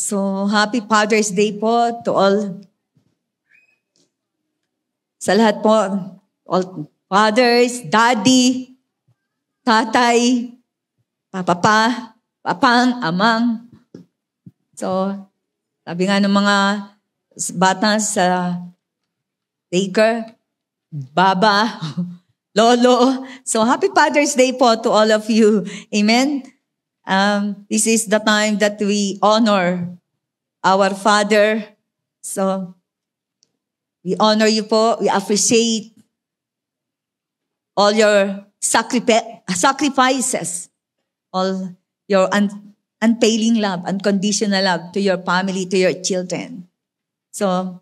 So, happy Father's Day po to all. Sa lahat po, all fathers, daddy, tatay, papang, amang. So, sabi nga ng mga bata sa daycare, baba, lolo. So, happy Father's Day po to all of you. Amen? This is the time that we honor our Father. So, we honor you po. We appreciate all your sacrifices, all your unfailing love, unconditional love to your family, to your children. So,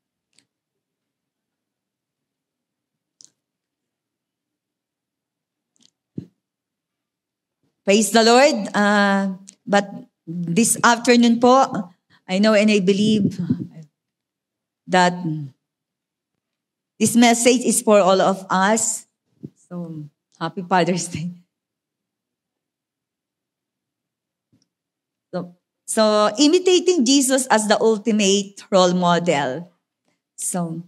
praise the Lord. But this afternoon po, I know and I believe that this message is for all of us. So, happy Father's Day. So imitating Jesus as the ultimate role model. So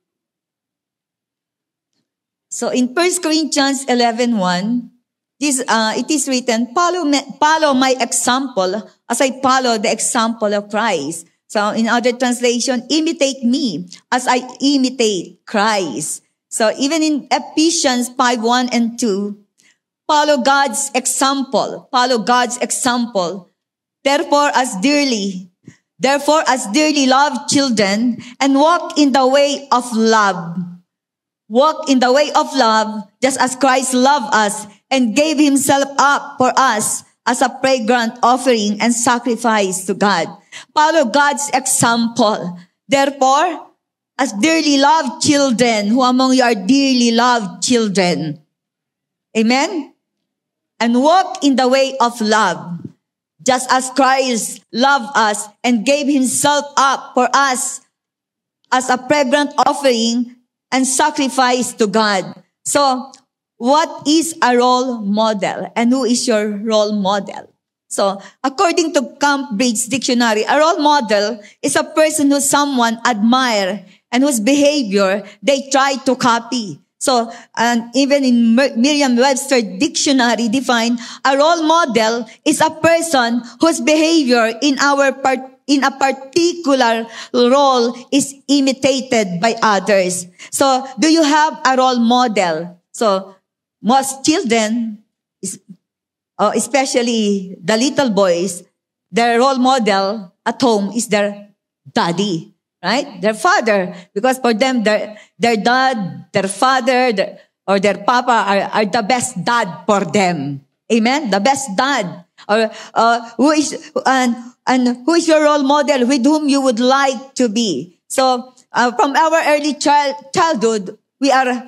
in 1 Corinthians 11:1, it is written, follow my example as I follow the example of Christ. So in other translation, imitate me as I imitate Christ. So even in Ephesians 5:1 and 2, follow God's example. Follow God's example. Therefore, as dearly loved children, and walk in the way of love. Walk in the way of love, just as Christ loved us and gave himself up for us as a fragrant offering and sacrifice to God. Follow God's example. Therefore, as dearly loved children, who among you are dearly loved children? Amen? And walk in the way of love, just as Christ loved us and gave himself up for us as a fragrant offering and sacrifice to God. So, what is a role model? And who is your role model? So, according to Cambridge Dictionary, a role model is a person who someone admire and whose behavior they try to copy. So, and even in Merriam-Webster Dictionary define a role model is a person whose behavior in a particular role is imitated by others. So, do you have a role model? So, most children, especially the little boys, their role model at home is their daddy. Right? Their father. Because for them, their dad, their father, or their papa are the best dad for them. Amen? The best dad. Or who is your role model with whom you would like to be? So from our early childhood, we are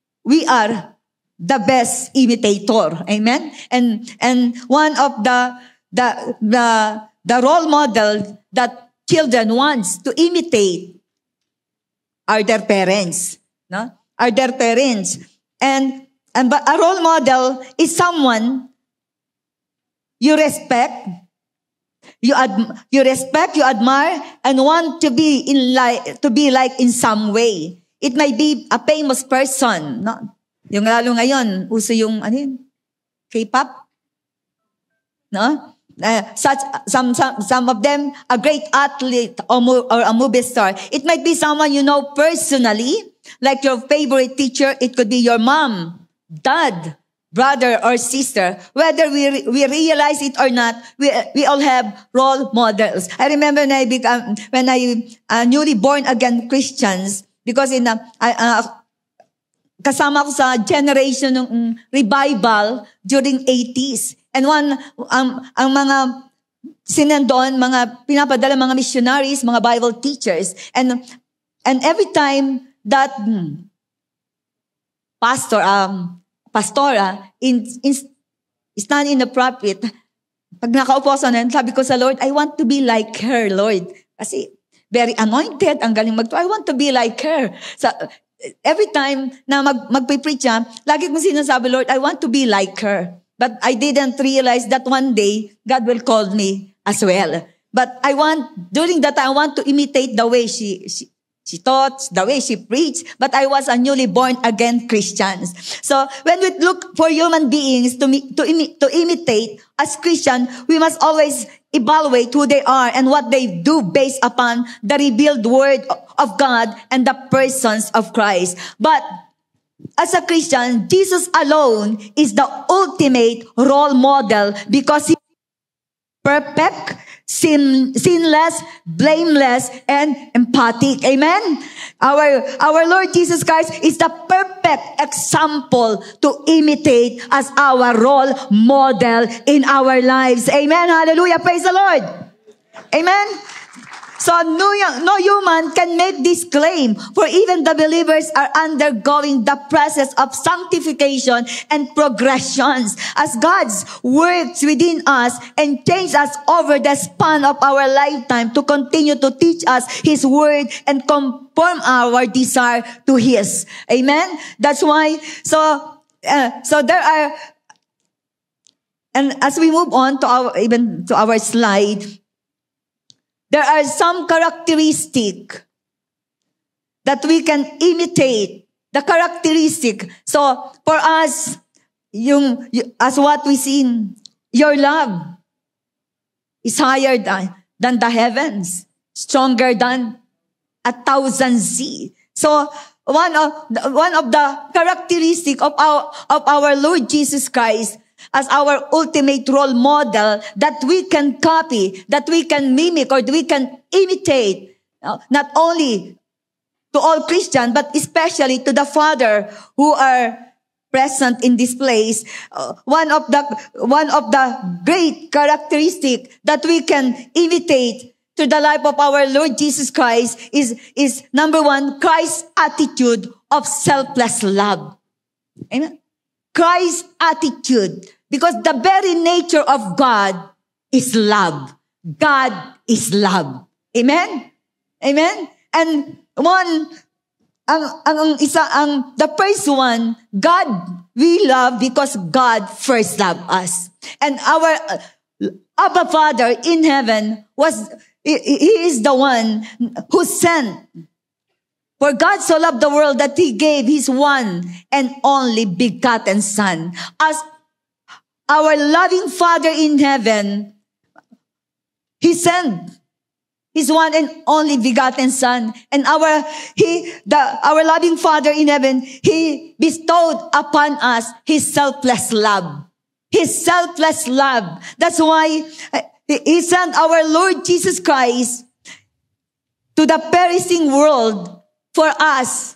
the best imitator. Amen? And one of the role model that children wants to imitate are their parents, no? Are their parents. But a role model is someone you respect, you admire, and want to be like in some way. It may be a famous person, no? Yung lalo ngayon, uso yung K-pop, no? Some of them a great athlete or a movie star. It might be someone you know personally, like your favorite teacher. It could be your mom, dad, brother, or sister. Whether we realize it or not, we all have role models. I remember when I newly born again Christians, because kasama ko sa generation ng revival during 80s. And ang mga sinandoon, mga pinapadala mga missionaries, mga Bible teachers. And every time that pastora stand in the pulpit, pag nakaupo sa nan, sabi ko sa Lord, I want to be like her, Lord. Kasi very anointed, ang galing I want to be like her. So, every time na magpipreach siya, lagi kong sinasabi, Lord, I want to be like her. But I didn't realize that one day, God will call me as well. But during that time, I want to imitate the way she taught, the way she preached, but I was a newly born again Christian. So when we look for human beings to imitate as Christian, we must always evaluate who they are and what they do based upon the revealed word of God and the persons of Christ. But as a Christian, Jesus alone is the ultimate role model because he is perfect, sinless, blameless, and empathic. Amen? Our Lord Jesus Christ is the perfect example to imitate as our role model in our lives. Amen? Hallelujah. Praise the Lord. Amen? So no human can make this claim, for even the believers are undergoing the process of sanctification and progressions as God's works within us and change us over the span of our lifetime to continue to teach us His word and conform our desire to His. Amen? That's why, so there are, and as we move on to our slide, there are some characteristics that we can imitate. The characteristic. So for us, as what we see, your love is higher than the heavens, stronger than 1,000 seas. So one of the characteristics of our Lord Jesus Christ as our ultimate role model that we can copy, that we can mimic, or we can imitate, not only to all Christians, but especially to the Father who are present in this place. One of the great characteristics that we can imitate to the life of our Lord Jesus Christ is number one, Christ's attitude of selfless love. Amen. Christ's attitude. Because the very nature of God is love. God is love. Amen? Amen? And the first one, God we love because God first loved us. And our Abba Father in heaven He is the one who sent. For God so loved the world that He gave His one and only begotten Son. As our loving Father in heaven, He sent His one and only begotten Son. And our loving Father in heaven, He bestowed upon us His selfless love. His selfless love. That's why He sent our Lord Jesus Christ to the perishing world for us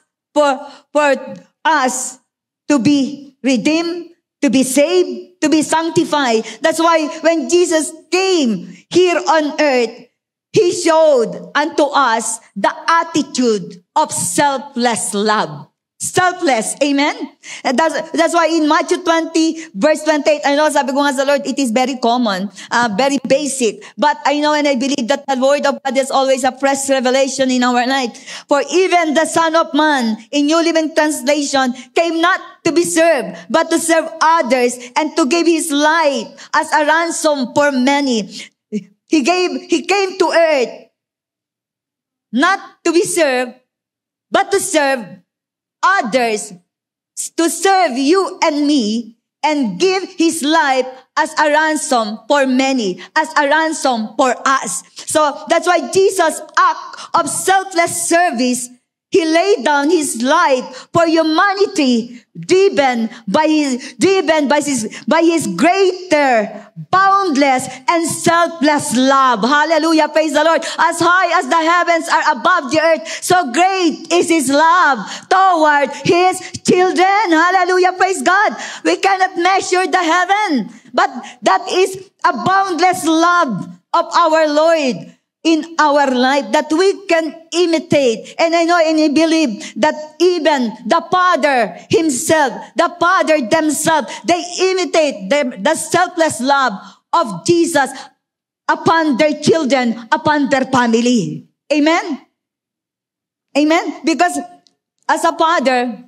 to be redeemed, to be saved, to be sanctified. That's why when Jesus came here on earth, He showed unto us the attitude of selfless love. Selfless. Amen? And that's why in Matthew 20, verse 28, I know sabi ko nga sa Lord, it is very common, very basic. But I know and I believe that the Word of God is always a fresh revelation in our life. For even the Son of Man, in New Living Translation, came not to be served, but to serve others and to give His life as a ransom for many. He came to earth not to be served, but to serve others, to serve you and me, and give His life as a ransom for many, as a ransom for us. So that's why Jesus' act of selfless service, He laid down His life for humanity, driven by his greater, boundless, and selfless love. Hallelujah. Praise the Lord. As high as the heavens are above the earth, so great is His love toward His children. Hallelujah. Praise God. We cannot measure the heaven, but that is a boundless love of our Lord in our life that we can imitate. And I know and I believe that even the Father Himself, the Father themselves, they imitate the selfless love of Jesus upon their children, upon their family. Amen? Amen? Because as a father,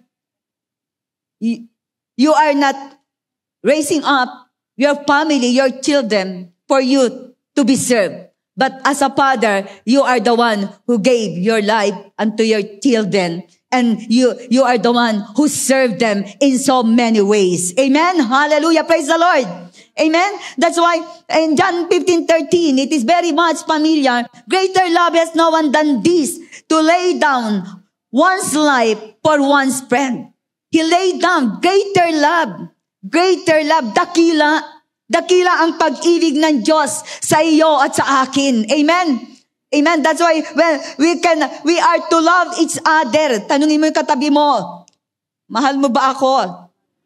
you are not raising up your family, your children, for you to be served. But as a father, you are the one who gave your life unto your children. And you are the one who served them in so many ways. Amen? Hallelujah. Praise the Lord. Amen? That's why in John 15:13, it is very much familiar. Greater love has no one than this, to lay down one's life for one's friend. He laid down greater love. Greater love. Dakila ang pag-ibig ng Diyos sa iyo at sa akin. Amen? Amen. That's why we are to love each other. Tanungin mo yung katabi mo, mahal mo ba ako?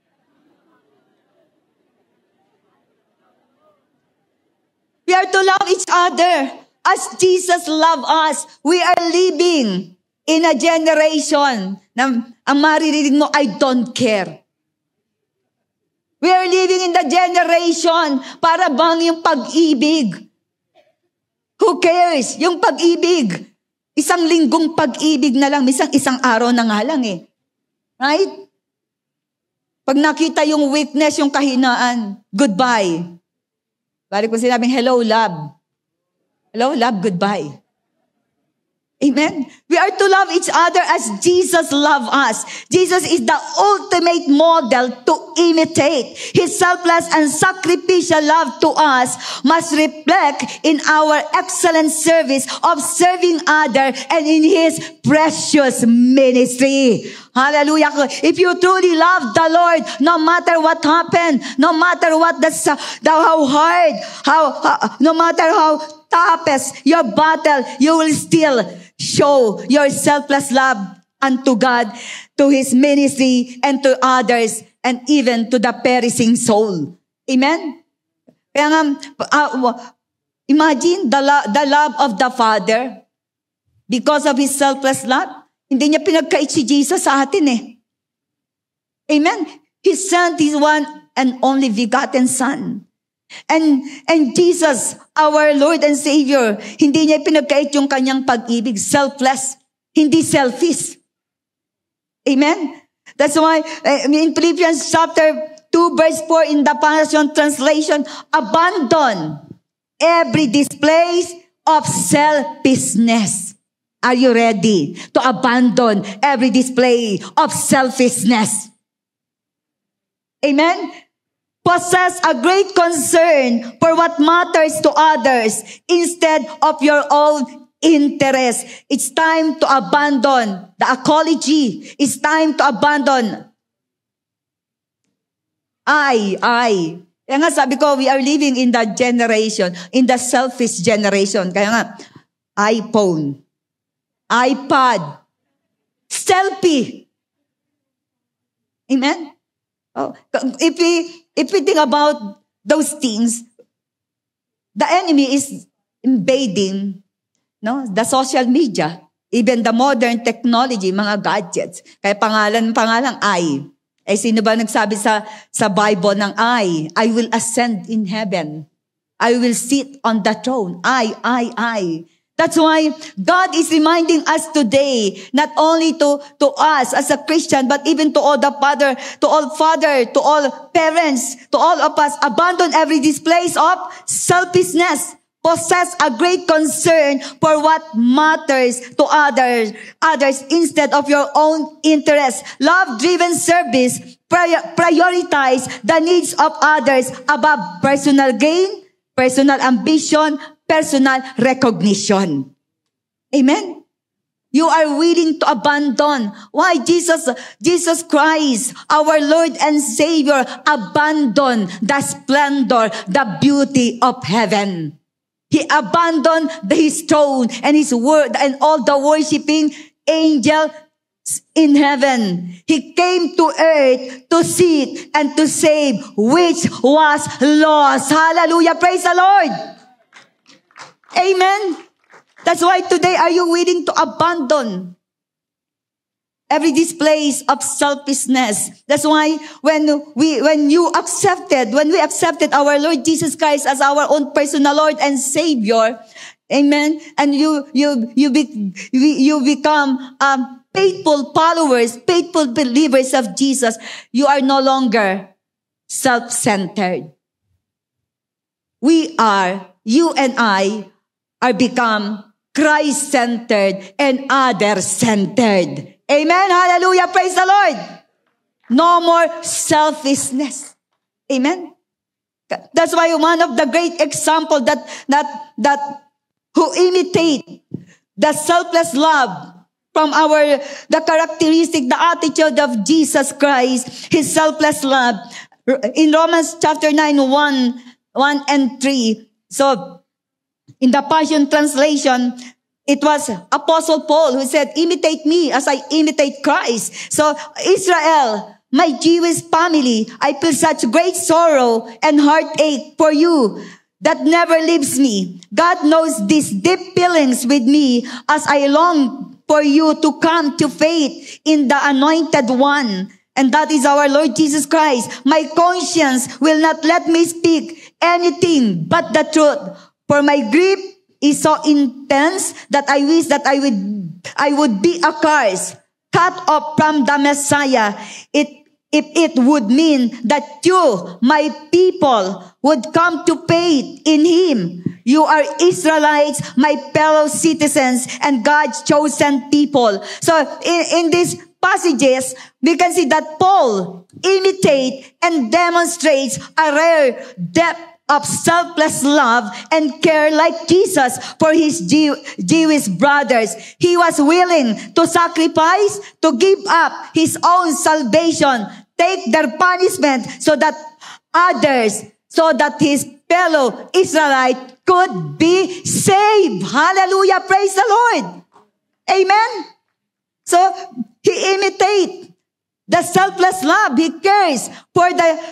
We are to love each other as Jesus loved us. We are living in a generation na ang maririnig mo, I don't care. We are living in the generation para bang yung pag-ibig. Who cares? Yung pag-ibig. Isang linggong pag-ibig na lang. Isang araw na nga lang eh. Right? Pag nakita yung weakness, yung kahinaan, goodbye. Balik ko sinabing, hello, love. Hello, love, goodbye. Amen? We are to love each other as Jesus loved us. Jesus is the ultimate model to imitate. His selfless and sacrificial love to us must reflect in our excellent service of serving others and in His precious ministry. Hallelujah. If you truly love the Lord, no matter what happened, no matter what how hard, no matter how toughest your battle, you will still show your selfless love unto God, to His ministry, and to others, and even to the perishing soul. Amen? Kaya nga, imagine the love of the Father. Because of His selfless love, hindi niya pinagkait si Jesus sa atin eh. Amen? He sent His one and only begotten Son. And Jesus, our Lord and Savior, hindi niya pinagkait yung kanyang pag-ibig. Selfless. Hindi selfish. Amen? That's why in Philippians chapter 2 verse 4 in the Passion Translation, abandon every display of selfishness. Are you ready to abandon every display of selfishness? Amen? Possess a great concern for what matters to others instead of your own interest. It's time to abandon the ecology. It's time to abandon I. Kaya nga sabi ko, we are living in the generation, in the selfish generation. Kaya nga, iPhone, iPad, selfie. Amen? Oh, if we think about those things, the enemy is invading, the social media, even the modern technology, mga gadgets. Kaya pangalan I. Eh sino ba nagsabi sa Bible ng I will ascend in heaven. I will sit on the throne. I. That's why God is reminding us today, not only to us as a Christian, but even to all father, to all parents, to all of us, abandon every display of selfishness. Possess a great concern for what matters to others instead of your own interests. Love-driven service, prioritize the needs of others above personal gain, personal ambition, personal recognition. Amen? You are willing to abandon. Why Jesus Christ, our Lord and Savior, abandoned the splendor, the beauty of heaven. He abandoned His throne and His word and all the worshiping angels in heaven. He came to earth to seek and to save which was lost. Hallelujah. Praise the Lord. Amen. That's why today, are you willing to abandon every display of selfishness? That's why when we accepted our Lord Jesus Christ as our own personal Lord and Savior, amen, and you become faithful followers, faithful believers of Jesus, you are no longer self-centered. You and I are become Christ-centered and other-centered. Amen. Hallelujah. Praise the Lord. No more selfishness. Amen. That's why one of the great example that who imitate the selfless love from the characteristic, the attitude of Jesus Christ, his selfless love. In Romans chapter 9, 1 and 3. So, in the Passion Translation, it was Apostle Paul who said, imitate me as I imitate Christ. So, Israel, my Jewish family, I feel such great sorrow and heartache for you that never leaves me. God knows these deep feelings with me as I long for you to come to faith in the Anointed One. And that is our Lord Jesus Christ. My conscience will not let me speak anything but the truth. For my grief is so intense that I wish that I would be accursed, cut off from the Messiah. If it would mean that you, my people, would come to faith in him. You are Israelites, my fellow citizens, and God's chosen people. So in these passages, we can see that Paul imitates and demonstrates a rare depth of selfless love and care like Jesus for his Jewish brothers. He was willing to sacrifice, to give up his own salvation, take their punishment so that his fellow Israelites could be saved. Hallelujah. Praise the Lord. Amen. So, he imitates the selfless love. He cares for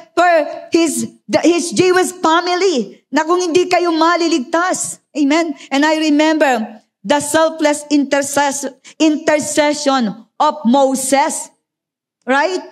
his Jewish family na kung hindi kayo maliligtas. Amen. And I remember the selfless intercession of Moses. Right?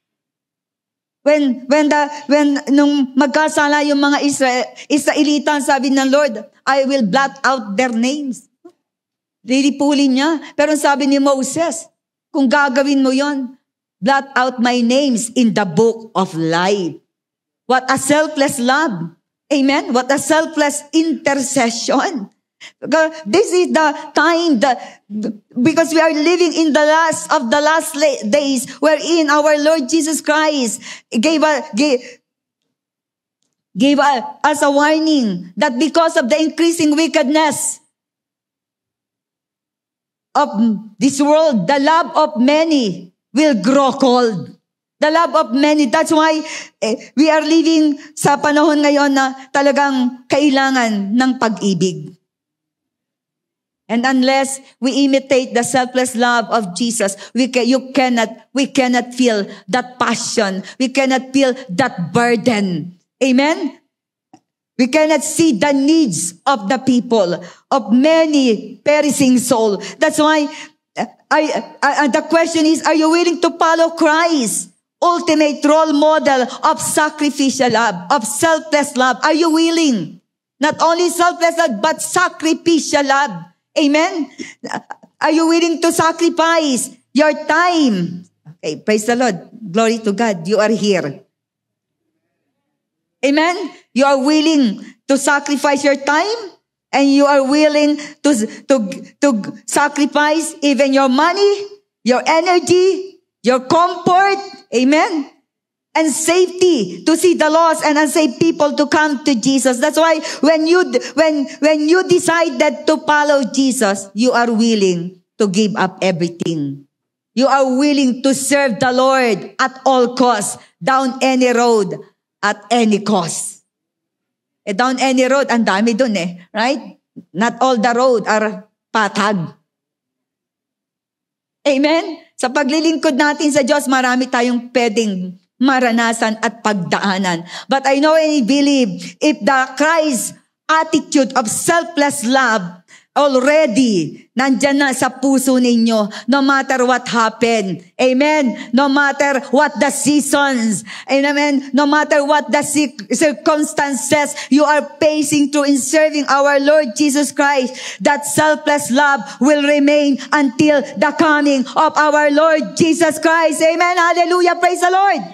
When nung magkasala yung mga Israelitan, sabi ng Lord, I will blot out their names. Lilipulin niya. Pero sabi ni Moses, kung gagawin mo yon, blot out my names in the book of life. What a selfless love. Amen? What a selfless intercession. This is the time because we are living in the last days wherein our Lord Jesus Christ gave us a warning that because of the increasing wickedness of this world, the love of many will grow cold. The love of many. That's why we are living sa panahon ngayon na talagang kailangan ng pag-ibig. And unless we imitate the selfless love of Jesus, we cannot feel that passion. We cannot feel that burden. Amen? We cannot see the needs of the people, of many perishing souls. That's why the question is, are you willing to follow Christ? Ultimate role model of sacrificial love, of selfless love. Are you willing? Not only selfless love, but sacrificial love. Amen? Are you willing to sacrifice your time? Okay, praise the Lord. Glory to God. You are here. Amen? You are willing to sacrifice your time, and you are willing to sacrifice even your money, your energy, your comfort. Amen? And safety to see the lost and unsaved people to come to Jesus. That's why when you decided to follow Jesus, you are willing to give up everything. You are willing to serve the Lord at all costs, down any road, at any cost. Down any road, ang dami dun right? Not all the road are patag. Amen? Sa paglilingkod natin sa Diyos, marami tayong pwedeng maranasan at pagdaanan. But I know and believe if the Christ attitude of selfless love already nandyan na sa puso ninyo, no matter what happened. Amen. No matter what the seasons. Amen. No matter what the circumstances you are facing through in serving our Lord Jesus Christ, that selfless love will remain until the coming of our Lord Jesus Christ. Amen. Hallelujah. Praise the Lord.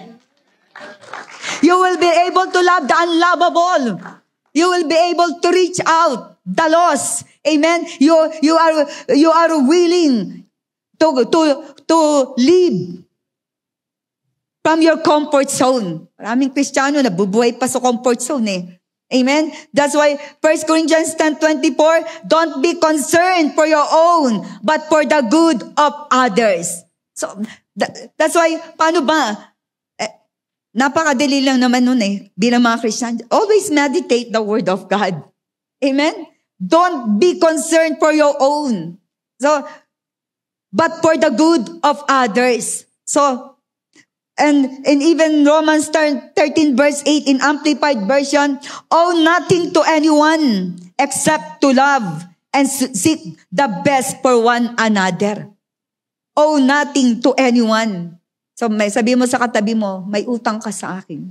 You will be able to love the unlovable. You will be able to reach out the laws. Amen? You are willing to live from your comfort zone. Maraming Kristiyano nabubuhay pa sa comfort zone eh. Amen? That's why 1 Corinthians 10:24, don't be concerned for your own, but for the good of others. So, that's why, paano ba? Napakadali lang naman nun eh, bilang mga Christian. Always meditate the Word of God. Amen? Don't be concerned for your own. So, but for the good of others. So, and even Romans 13 verse 8 in Amplified Version, owe nothing to anyone except to love and seek the best for one another. Owe nothing to anyone. So sabi mo sa katabi mo, may utang ka sa akin.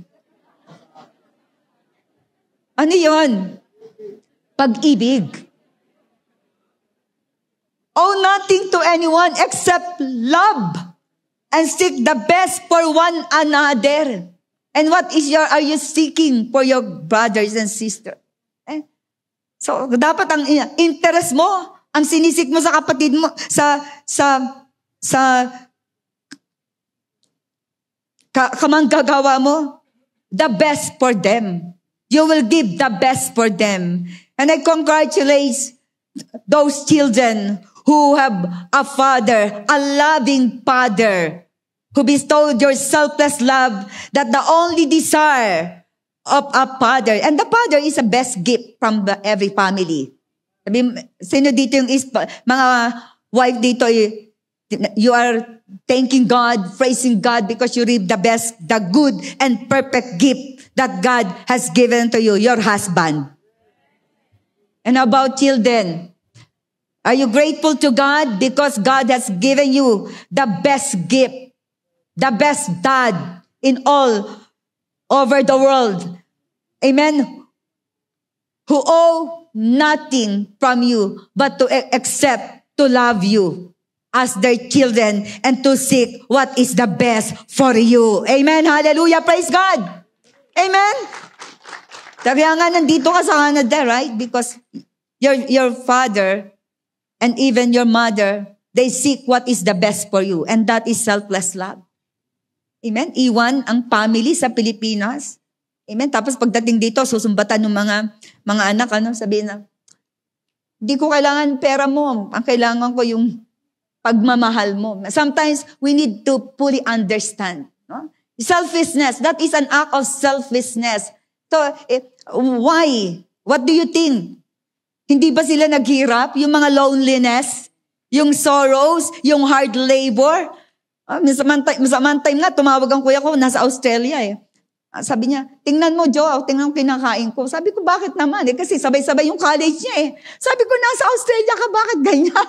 Ano yun? Pag-ibig. Owe nothing to anyone except love and seek the best for one another. And what are you seeking for your brothers and sisters? So, dapat ang interest mo, ang sinisik mo sa kapatid mo, sa kamanggagawa mo, the best for them. You will give the best for them. And I congratulate those children who have a father, a loving father, who bestowed your selfless love that the only desire of a father. And the father is the best gift from every family. Sino dito yung mga wife dito, you are thanking God, praising God because you reap the best, the good and perfect gift that God has given to you, your husband. And about children, are you grateful to God because God has given you the best gift, the best dad in all over the world? Amen. Who owe nothing from you but to accept, to love you as their children and to seek what is the best for you. Amen. Hallelujah. Praise God. Amen. Kaya nga nandito ka sa Canada, right? Because your father and even your mother, they seek what is the best for you. And that is selfless love. Amen? Iwan ang family sa Pilipinas. Amen? Tapos pagdating dito, susumbatan ng mga anak, sabihin na, hindi ko kailangan pera mo. Ang kailangan ko yung pagmamahal mo. Sometimes, we need to fully understand. No? Selfishness, that is an act of selfishness. So, why? What do you think? Hindi ba sila naghirap? Yung mga loneliness, yung sorrows, yung hard labor. Masamang time nga, tumawag ang kuya ko, nasa Australia eh. Sabi niya, tingnan mo Joe, tingnan mo kinakain ko. Sabi ko, bakit naman? Kasi sabay-sabay yung college niya eh. Sabi ko, nasa Australia ka, bakit ganyan?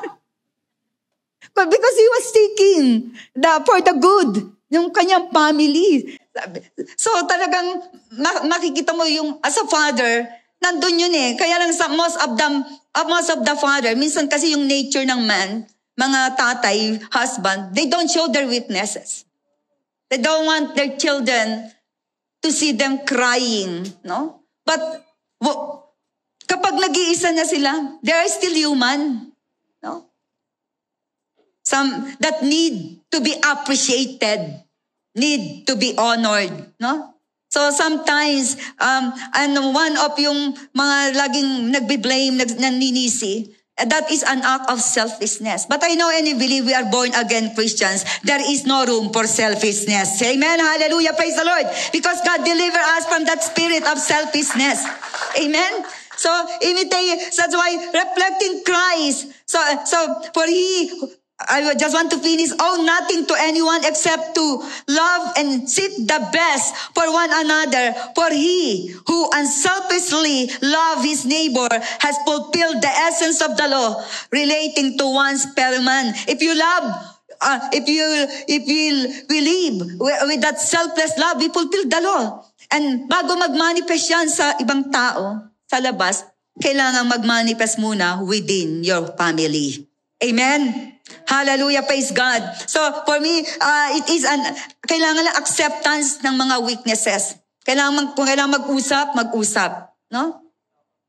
But because he was seeking for the good, yung kanyang family. So talagang makikita mo yung, as a father, nandun yun eh. Kaya lang sa most of the father, minsan kasi yung nature ng man, mga tatay, husband, they don't show their weaknesses. They don't want their children to see them crying, no? But kapag nag-iisa na sila, they are still human, no? Some that need to be appreciated, need to be honored, no? So sometimes, one of yung mga laging nagbi-blame, naninisi, that is an act of selfishness. But I know and I believe we are born again Christians. There is no room for selfishness. Amen. Hallelujah. Praise the Lord. Because God delivered us from that spirit of selfishness. Amen. So imitate. That's why reflecting Christ. So for I just want to finish. Owe nothing to anyone except to love and seek the best for one another. For he who unselfishly loves his neighbor has fulfilled the essence of the law relating to one's fellow man. If you love, if you believe with that selfless love, we fulfill the law. And bago mag-manifest yan sa ibang tao, sa labas, kailangan mag-manifest muna within your family. Amen. Hallelujah, praise God. So for me, it is kailangan lang acceptance ng mga weaknesses. Kung kailangan mag-usap, no?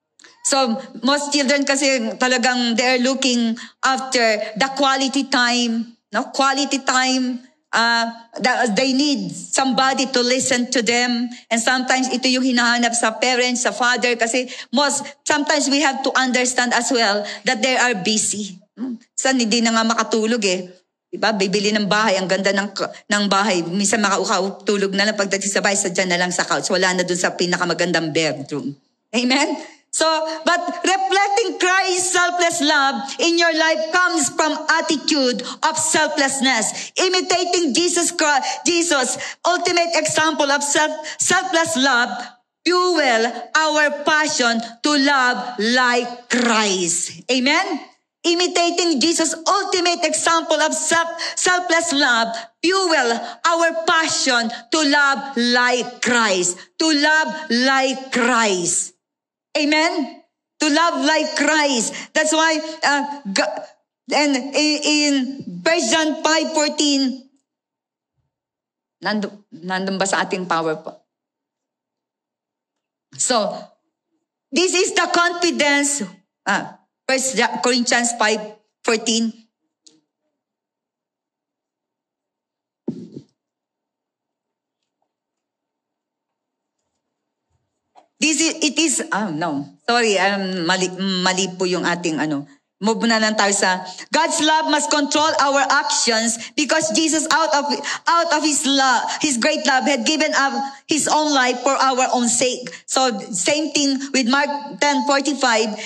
So, most children kasi talagang they're looking after the quality time, no? Quality time. They need somebody to listen to them. And sometimes ito yung hinahanap sa parents, sa father. Kasi sometimes we have to understand as well that they are busy. Saan hindi na nga makatulog eh. Diba? Bibili ng bahay, ang ganda ng bahay. Minsan makatulog na lang pagdating sa bahay, sadya na lang sa couch. Wala na dun sa pinakamagandang bedroom. Amen? So, but reflecting Christ's selfless love in your life comes from attitude of selflessness. Imitating Jesus, ultimate example of selfless love, fuel our passion to love like Christ. Amen? Imitating Jesus' ultimate example of selfless love, fuel our passion to love like Christ. To love like Christ. Amen? To love like Christ. That's why, and in 1 John 5:14, nandun ba sa ating PowerPoint? So, this is the confidence, 1 Corinthians 5:14. Mali po yung ating Move na lang tayo sa, God's love must control our actions because Jesus out of his love, his great love had given up his own life for our own sake. So same thing with Mark 10:45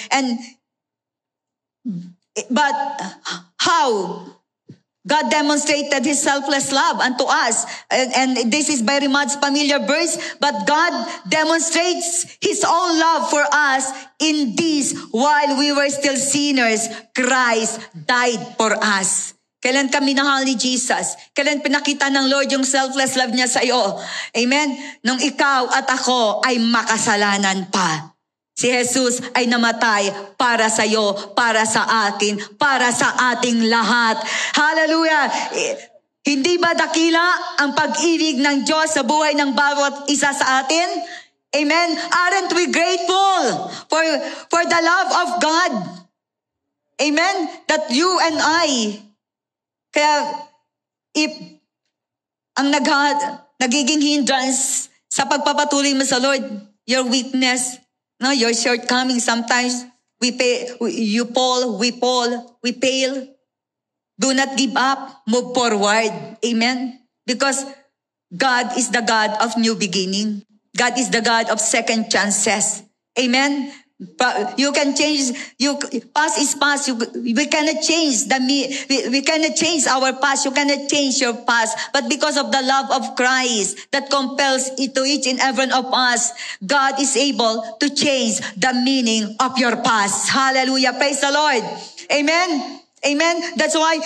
but how God demonstrated his selfless love unto us. And this is very much familiar verse, but God demonstrates his own love for us in this, while we were still sinners, Christ died for us. Kailan kami minahal ni Jesus? Kailan pinakita ng Lord yung selfless love niya sa iyo? Amen? Nung ikaw at ako ay makasalanan pa. Si Jesus ay namatay para sa iyo, para sa akin, para sa ating lahat. Hallelujah! Hindi ba dakila ang pag-ibig ng Diyos sa buhay ng bawat isa sa atin? Amen? Aren't we grateful for the love of God? Amen? That you and I, kaya if ang nagiging hindrance sa pagpapatuloy mo sa Lord, your weakness, no, your shortcomings, sometimes you fall, we fail. Do not give up. Move forward. Amen? Because God is the God of new beginning. God is the God of second chances. Amen? You can change. Past is past. We cannot change we cannot change our past. You cannot change your past. But because of the love of Christ that compels it to each and every one of us, God is able to change the meaning of your past. Hallelujah! Praise the Lord. Amen. Amen. That's why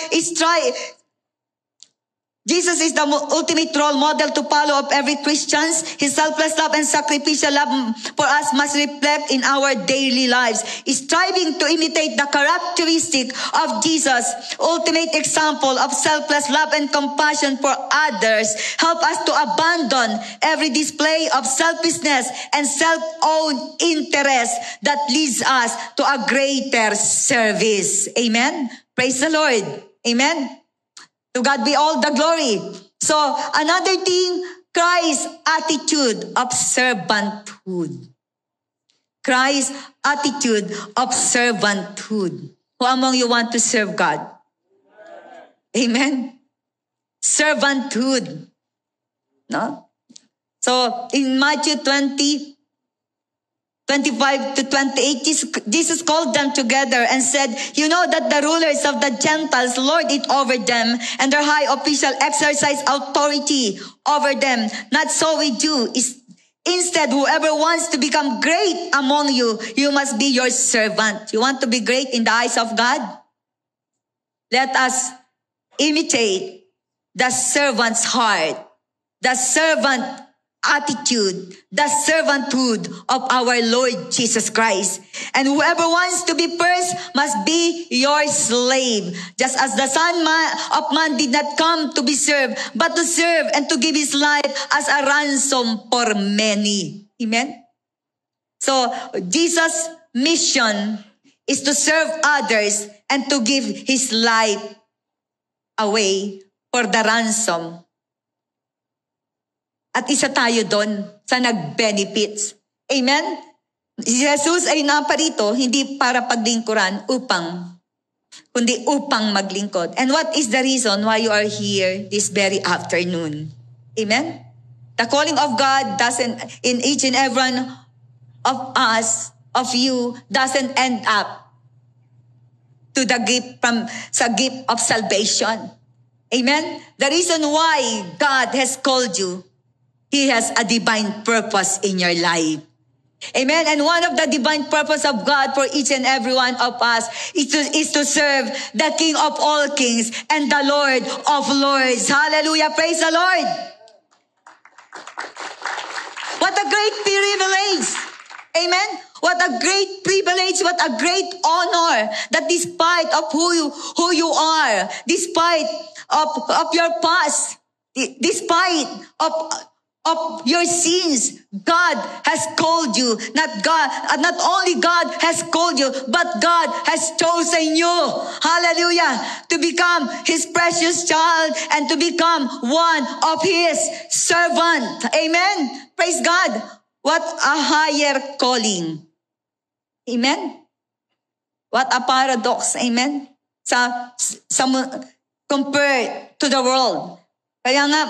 Jesus is the ultimate role model to follow of every Christian. His selfless love and sacrificial love for us must reflect in our daily lives. Striving to imitate the characteristic of Jesus, ultimate example of selfless love and compassion for others, help us to abandon every display of selfishness and self-owned interest that leads us to a greater service. Amen? Praise the Lord. Amen? To God be all the glory. So, another thing, Christ's attitude of servanthood. Christ's attitude of servanthood. Who among you want to serve God? Amen? Servanthood. No? So, in Matthew 20:25 to 28, Jesus called them together and said, you know that the rulers of the Gentiles lord it over them, and their high official exercise authority over them. Not so with you. Instead, whoever wants to become great among you, you must be your servant. You want to be great in the eyes of God? Let us imitate the servant's heart, the servant attitude, the servanthood of our Lord Jesus Christ. And whoever wants to be first must be your slave. Just as the Son of Man did not come to be served, but to serve and to give his life as a ransom for many. Amen? So, Jesus mission is to serve others and to give his life away for the ransom. At isa tayo doon sa nag-benefits. Amen? Si Jesus ay naparito hindi para paglingkuran kundi upang maglingkod. And what is the reason why you are here this very afternoon? Amen? The calling of God doesn't, in each and every one of us, of you, doesn't end up to the gift sa gift of salvation. Amen? The reason why God has called you, He has a divine purpose in your life. Amen. And one of the divine purpose of God for each and every one of us is to serve the King of all kings and the Lord of lords. Hallelujah. Praise the Lord. What a great privilege. Amen. What a great privilege. What a great honor that despite of who you are, despite of your past, despite of your sins, God has called you. Not only God has called you, but God has chosen you. Hallelujah. To become His precious child and to become one of His servant. Amen. Praise God. What a higher calling. Amen. What a paradox. Amen. Compared to the world. Kaya nga,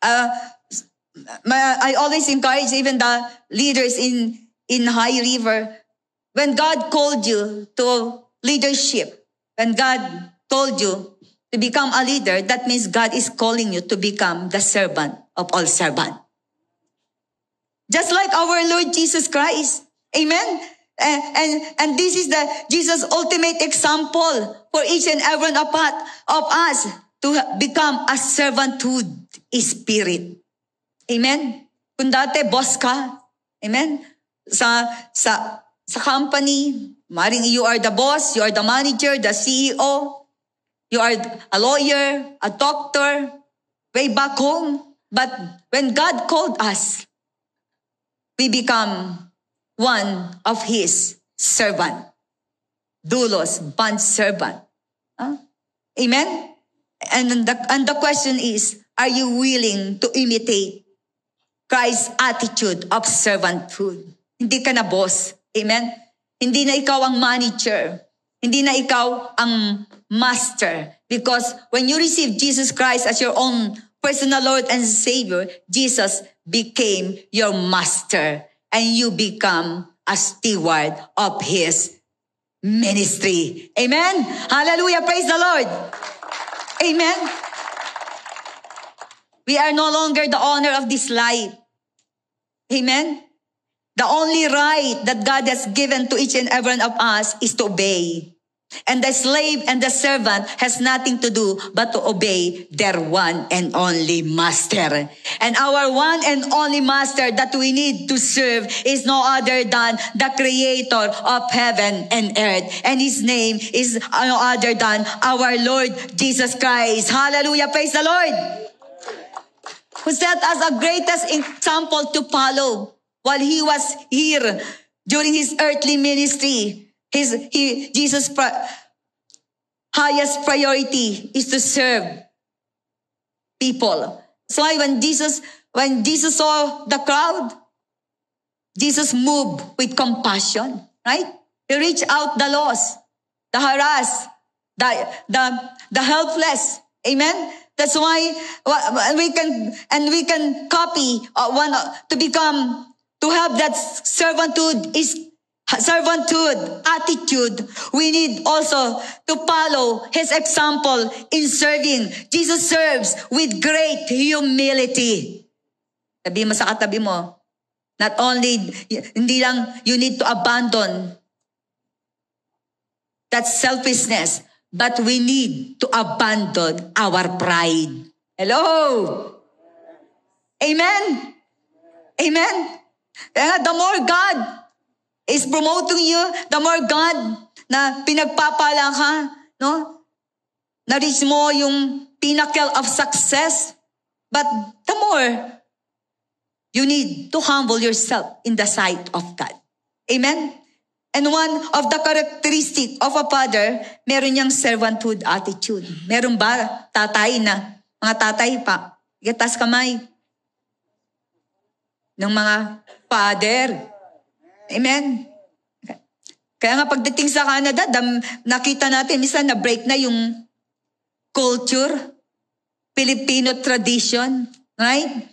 I always encourage even the leaders in High River, when God called you to leadership, when God told you to become a leader, that means God is calling you to become the servant of all servants. Just like our Lord Jesus Christ. Amen? And this is the Jesus' ultimate example for each and every one of us to become a servanthood spirit. Amen? Kung dati boss ka, amen? Sa company, maring you are the boss, you are the manager, the CEO, you are a lawyer, a doctor, way back home. But when God called us, we become one of His servant. Doulos, bond servant. Amen? And the question is, are you willing to imitate Christ's attitude of servanthood? Hindi ka na boss. Amen? Hindi na ikaw ang manager. Hindi na ikaw ang master. Because when you receive Jesus Christ as your own personal Lord and Savior, Jesus became your master. And you become a steward of His ministry. Amen? Hallelujah. Praise the Lord. Amen? We are no longer the owner of this life. Amen? The only right that God has given to each and every one of us is to obey. And the slave and the servant has nothing to do but to obey their one and only master. And our one and only master that we need to serve is no other than the creator of heaven and earth. And His name is no other than our Lord Jesus Christ. Hallelujah. Praise the Lord. Who set us a greatest example to follow while He was here during His earthly ministry. Jesus' highest priority is to serve people. So when Jesus saw the crowd, Jesus moved with compassion, right? He reached out the lost, the harassed, the helpless. Amen. That's why we can copy to have that servanthood attitude. We need also to follow His example in serving. Jesus serves with great humility. Sabi mo sa katabi mo, not only, hindi lang you need to abandon that selfishness, but we need to abandon our pride. Hello? Amen? Amen? The more God is promoting you, the more God na pinagpapala ka, no? Na-reach mo yung pinnacle of success. But the more you need to humble yourself in the sight of God. Amen? And one of the characteristic of a father, meron niyang servanthood attitude. Meron ba tatay na, mga tatay pa, igatas kamay ng mga father. Amen? Kaya nga pagdating sa Canada, nakita natin, minsan na-break na yung culture, Filipino tradition, right?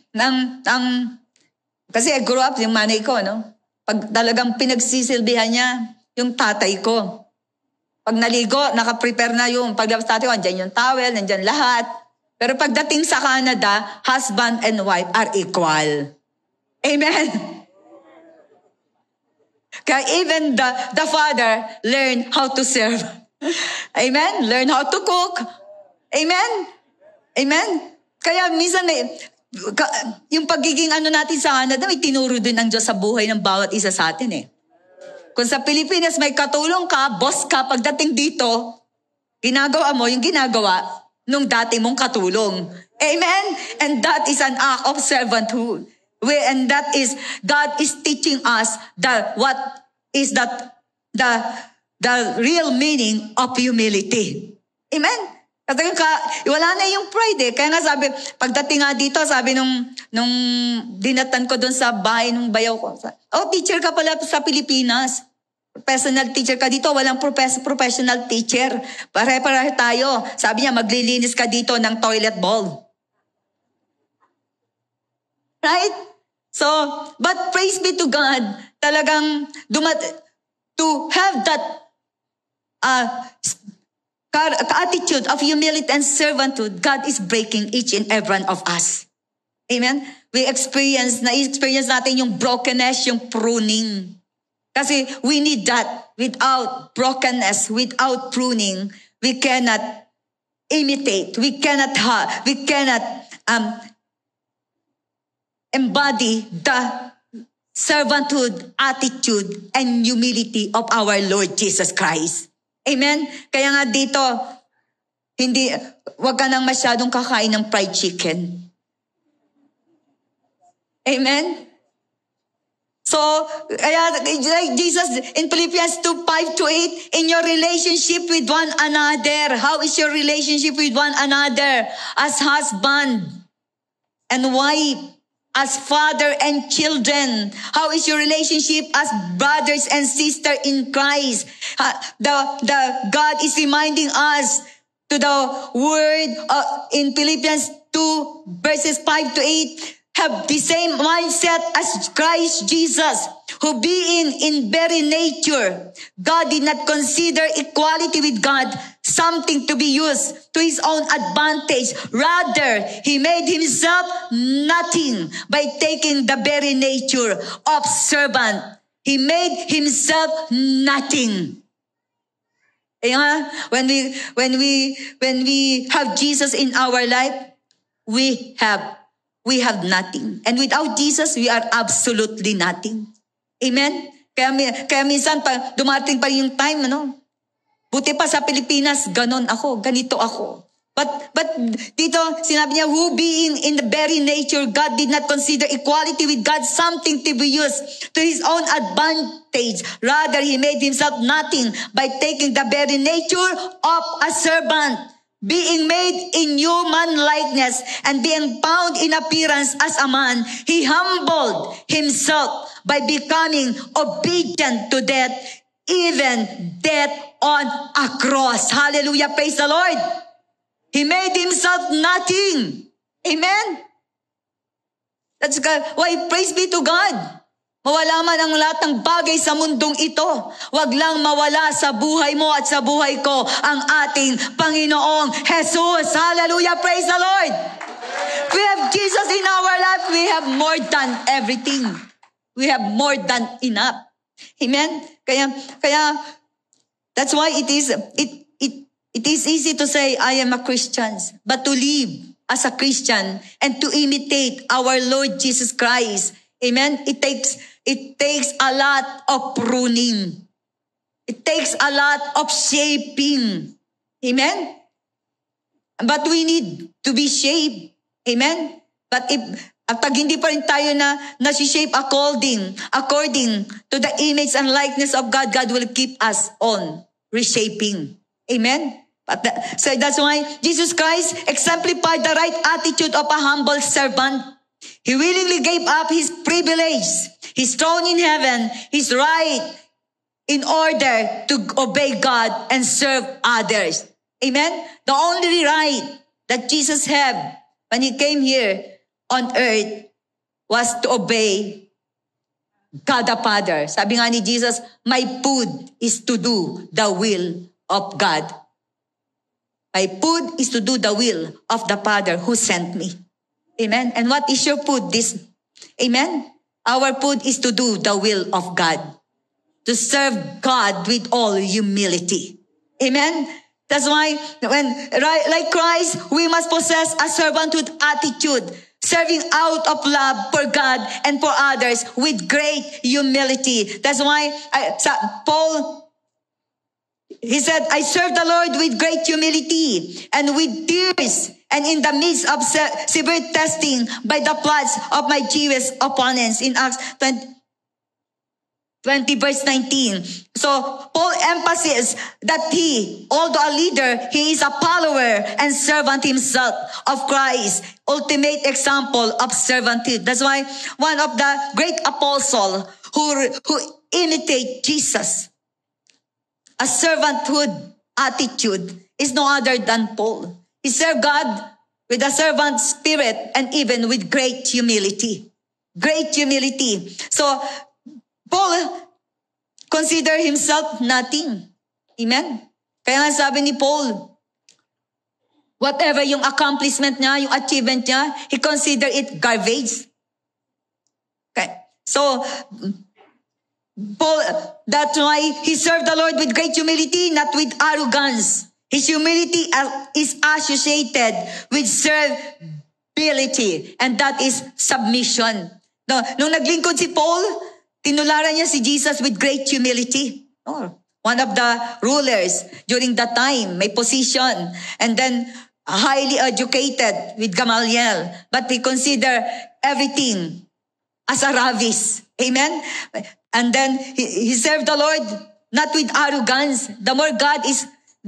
Kasi I grew up, yung manay ko, no? Pag talagang pinagsisilbihan niya, yung tatay ko. Pag naligo, nakaprepare na yung paglabas tatay ko, andyan yung towel, andyan lahat. Pero pagdating sa Canada, husband and wife are equal. Amen? Kaya even the father learn how to serve. Amen? Learn how to cook. Amen? Amen? Kaya minsan yung pagiging natin sa Canada, may tinuro din ang Diyos sa buhay ng bawat isa sa atin eh. Kung sa Pilipinas may katulong ka, boss ka, pagdating dito, ginagawa mo yung ginagawa nung dati mong katulong. Amen? And that is an act of servanthood. And that is, God is teaching us what is the real meaning of humility. Amen? Kasi wala na yung pride eh. Kaya nga sabi, pagdating nga dito, sabi nung dinatan ko doon sa bahay nung bayaw ko. Teacher ka pala sa Pilipinas. Professional teacher ka dito. Walang professional teacher. Pare-pare tayo. Sabi niya, maglilinis ka dito ng toilet bowl. Right? So, but praise be to God, talagang to have that attitude of humility and servanthood, God is breaking each and every one of us. Amen? Na-experience natin yung brokenness, yung pruning. Kasi we need that. Without brokenness, without pruning, we cannot imitate. We cannot embody the servanthood, attitude, and humility of our Lord Jesus Christ. Amen? Kaya nga dito, wag ka nang masyadong kakain ng fried chicken. Amen? So, kaya like Jesus in Philippians 2:5-8, in your relationship with one another, how is your relationship with one another? As husband and wife, as father and children, how is your relationship as brothers and sisters in Christ? God is reminding us to the word in Philippians 2:5-8, have the same mindset as Christ Jesus, who being in very nature, God did not consider equality with God something to be used to his own advantage. Rather, he made himself nothing by taking the very nature of servant. He made himself nothing. When we have Jesus in our life, we have nothing. And without Jesus, we are absolutely nothing. Amen? Kaya minsan, dumating pa yung time, buti pa sa Pilipinas, ganito ako. But dito, sinabi niya, who being in the very nature, God did not consider equality with God something to be used to his own advantage. Rather, he made himself nothing by taking the very nature of a servant, being made in human likeness and being found in appearance as a man. He humbled himself by becoming obedient to death, even death on a cross. Hallelujah. Praise the Lord. He made himself nothing. Amen. That's why praise be to God. Mawala man ang lahat ng bagay sa mundong ito, wag lang mawala sa buhay mo at sa buhay ko ang ating Panginoong Jesus. Hallelujah. Praise the Lord. We have Jesus in our life. We have more than everything. We have more than enough. Amen. Kaya that's why it is easy to say I am a Christian, but to live as a Christian and to imitate our Lord Jesus Christ, amen, it takes a lot of pruning. It takes a lot of shaping. Amen? But we need to be shaped. Amen? But At pag hindi pa rin tayo na nasi-shape according to the image and likeness of God, God will keep us on reshaping. Amen? So that's why Jesus Christ exemplified the right attitude of a humble servant. He willingly gave up his privilege, his throne in heaven, his right in order to obey God and serve others. Amen? The only right that Jesus had when he came here on earth was to obey God the Father. Sabi nga ni Jesus, my food is to do the will of God. My food is to do the will of the Father who sent me. Amen? And what is your food? Amen? Our food is to do the will of God. To serve God with all humility. Amen? That's why, like Christ, we must possess a servanthood attitude, serving out of love for God and for others with great humility. That's why Paul, he said, I serve the Lord with great humility and with tears and in the midst of severe testing by the plots of my Jewish opponents in Acts 20 verse 19. So Paul emphasizes that he, although a leader, he is a follower and servant himself of Christ, ultimate example of servanthood. That's why one of the great apostles who imitate Jesus, a servanthood attitude, is no other than Paul. He served God with a servant spirit and even with great humility. Great humility. So Paul considered himself nothing. Amen? Kaya nga sabi ni Paul, whatever yung accomplishment niya, yung achievement niya, he considered it garbage. Okay. So, Paul, that's why he served the Lord with great humility, not with arrogance. His humility is associated with servability, and that is submission. No, nung naglingkod si Paul, tinularan niya si Jesus with great humility. Oh, one of the rulers during that time, may position, and then highly educated with Gamaliel. But he considered everything as a ravis. Amen? And then he served the Lord not with arrogance. The more God is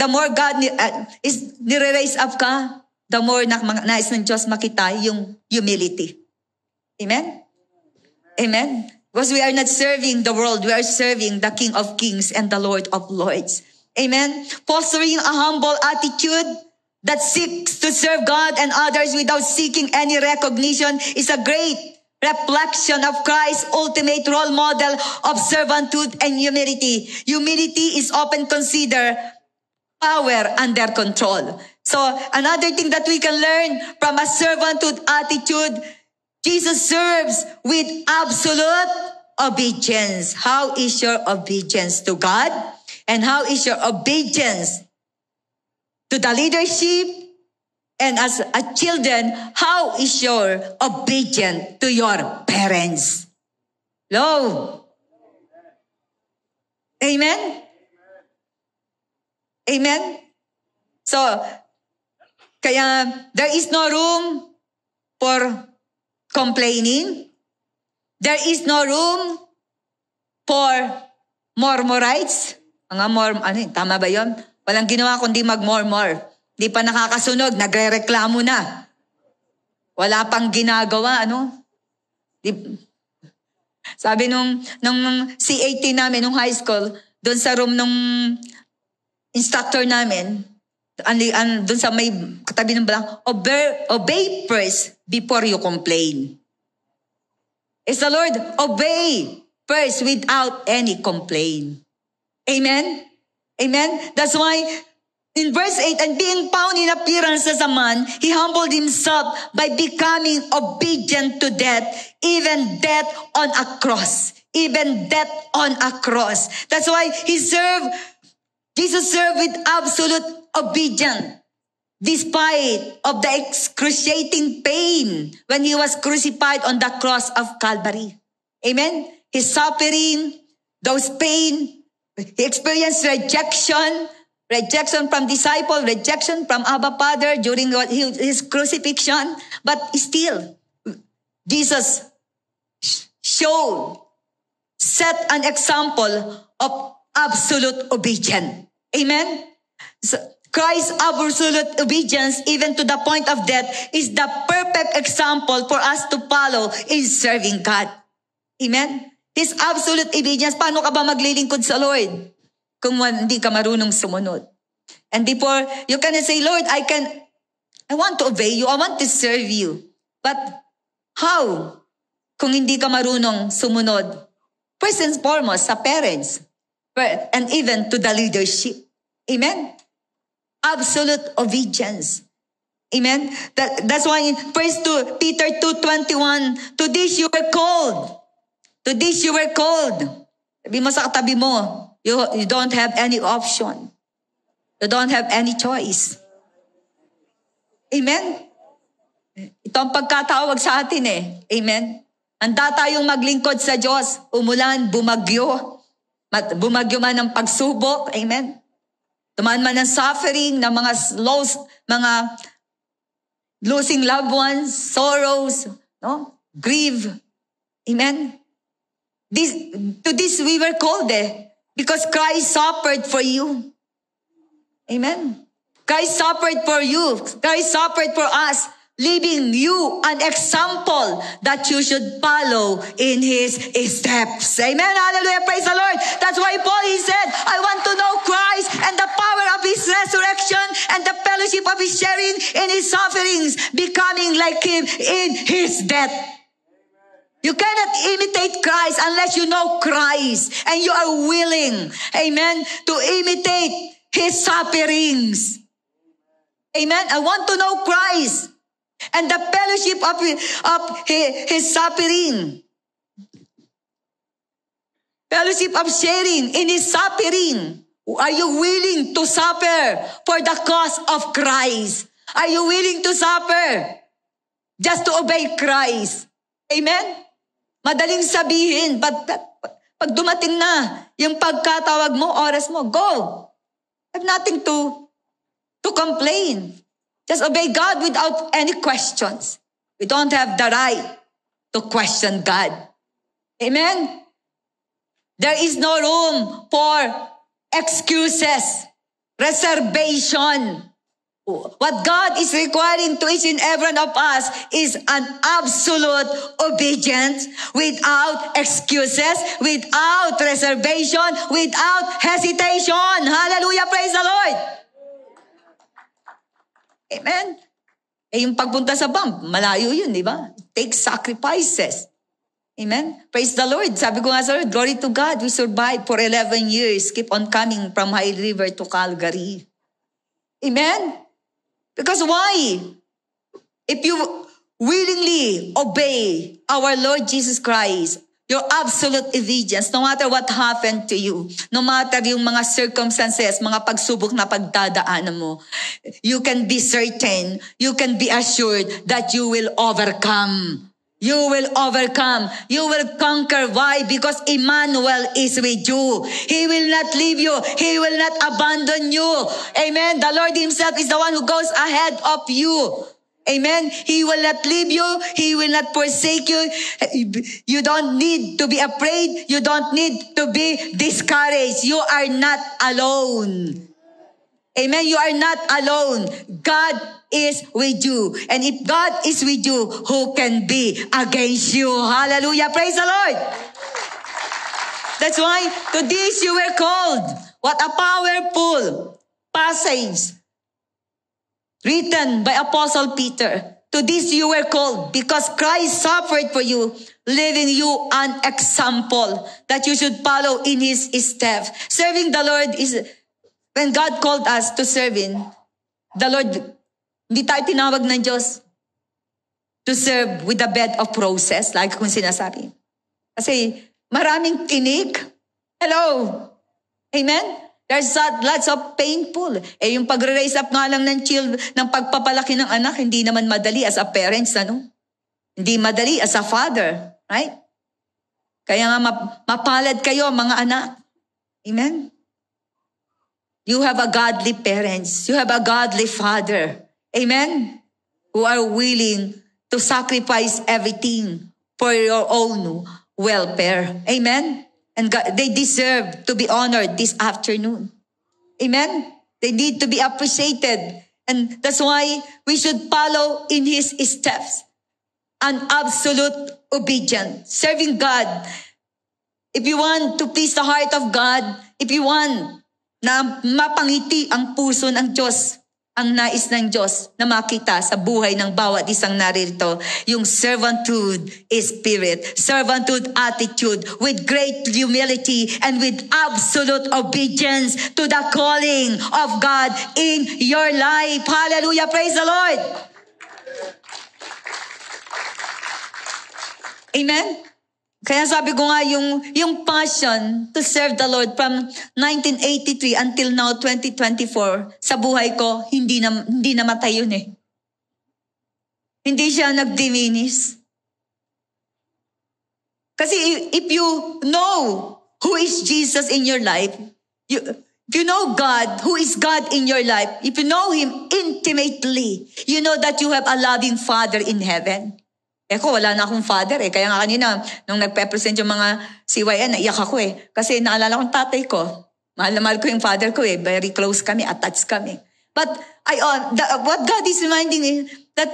nire-raise up ka, the more nais ng Diyos makita yung humility. Amen? Amen? Because we are not serving the world, we are serving the King of Kings and the Lord of Lords. Amen? Fostering a humble attitude that seeks to serve God and others without seeking any recognition is a great reflection of Christ's ultimate role model of servanthood and humility. Humility is often considered power under control. So another thing that we can learn from a servanthood attitude, Jesus serves with absolute obedience. How is your obedience to God? And how is your obedience to the leadership? And as a children, how is your obedience to your parents? Hello? Amen? Amen? So, kaya there is no room for complaining. There is no room for murmurites. Tama ba yun? Walang ginawa kundi mag-murmur. Di pa nakakasunog, nagre-reklamo na. Wala pang ginagawa, Sabi nung CAT namin, nung high school, doon sa room nung instructor namin, doon sa may katabi ng balang, obey first before you complain. It's the Lord, obey first without any complaint. Amen? Amen? That's why in verse 8, and being found in appearance as a man, he humbled himself by becoming obedient to death, even death on a cross. Even death on a cross. That's why Jesus served with absolute obedience, despite of the excruciating pain when he was crucified on the cross of Calvary. Amen? His suffering, those pain, he experienced rejection from disciple, rejection from Abba Father during his crucifixion, but still, Jesus set an example of absolute obedience. Amen? So Christ's absolute obedience, even to the point of death, is the perfect example for us to follow in serving God. Amen? His absolute obedience, paano ka ba maglilingkod sa Lord kung hindi ka marunong sumunod? And before, you can say, Lord, I want to obey you, I want to serve you. But how? Kung hindi ka marunong sumunod, first and foremost, sa parents, and even to the leadership. Amen? Absolute obedience. Amen? That's why in 1 Peter 2:21, to this you were called. To this you were called. Sabi mo sa katabi mo, you don't have any option. You don't have any choice. Amen? Ito ang pagkatawag sa atin eh. Amen? Handa tayong maglingkod sa Diyos. Umulan, bumagyo. Bumagyo man ng pagsubok. Amen? Tumaan man ng suffering, ng mga losing loved ones, sorrows, no? Grief. Amen? To this we were called because Christ suffered for you. Amen? Christ suffered for you. Christ suffered for us, leaving you an example that you should follow in His steps. Amen? Hallelujah. Praise the Lord. That's why Paul, he said, I want to know Christ and the power of His resurrection and the fellowship of His sharing in His sufferings, becoming like Him in His death. You cannot imitate Christ unless you know Christ and you are willing, amen, to imitate His sufferings. Amen? I want to know Christ and the fellowship of His suffering. Fellowship of sharing in His suffering. Are you willing to suffer for the cause of Christ? Are you willing to suffer just to obey Christ? Amen? Madaling sabihin, pag dumating na yung pagkatawag mo, oras mo, go. Have nothing to complain. Just obey God without any questions. We don't have the right to question God. Amen? There is no room for excuses, reservation. What God is requiring to each and every one of us is an absolute obedience without excuses, without reservation, without hesitation. Hallelujah, praise the Lord. Amen. Yung pagpunta sa bump, malayo yun, di ba? Take sacrifices. Amen. Praise the Lord. Sabi ko nga sa Lord, glory to God. We survived for 11 years. Keep on coming from High River to Calgary. Amen. Because why? If you willingly obey our Lord Jesus Christ, your absolute obedience, no matter what happened to you, no matter yung mga circumstances, mga pagsubok na pagdadaanan mo, you can be certain, you can be assured that you will overcome. You will overcome. You will conquer. Why? Because Emmanuel is with you. He will not leave you. He will not abandon you. Amen. The Lord Himself is the one who goes ahead of you. Amen. He will not leave you. He will not forsake you. You don't need to be afraid. You don't need to be discouraged. You are not alone. Amen. You are not alone. God is with you. And if God is with you, who can be against you? Hallelujah. Praise the Lord. That's why to this you were called. What a powerful passage written by Apostle Peter. To this you were called because Christ suffered for you, leaving you an example that you should follow in His steps. Serving the Lord is, when God called us to serve Him, the Lord, hindi tayo tinawag ng Diyos to serve with a bed of roses, like kung sinasabi. Kasi maraming tinik. Hello. Amen? There's lots of painful. Yung pag-raise up nga lang ng pagpapalaki ng anak, hindi naman madali as a parents, ano? Hindi madali as a father, right? Kaya nga mapalad kayo, mga anak. Amen? You have a godly parents. You have a godly father. Amen? Who are willing to sacrifice everything for your own welfare. Amen? And God, they deserve to be honored this afternoon. Amen? They need to be appreciated. And that's why we should follow in His steps. An absolute obedience. Serving God. If you want to please the heart of God, if you want na mapangiti ang puso ng Diyos, ang nais ng Diyos na makita sa buhay ng bawat isang naririto, yung servanthood spirit, servanthood attitude with great humility and with absolute obedience to the calling of God in your life. Hallelujah! Praise the Lord! Amen? Kaya sabi ko nga, yung passion to serve the Lord from 1983 until now, 2024, sa buhay ko, hindi namatay yun eh. Hindi siya nag-diminish. Kasi if you know who is Jesus in your life, if you know God, who is God in your life, if you know Him intimately, you know that you have a loving Father in heaven. Ko, wala na akong father eh. Kaya nga kanina, nung nagpe-present yung mga CYN, naiyak ako eh. Kasi naalala kong tatay ko. Mahal na mahal ko yung father ko eh. Very close kami, attached kami. But what God is reminding me, that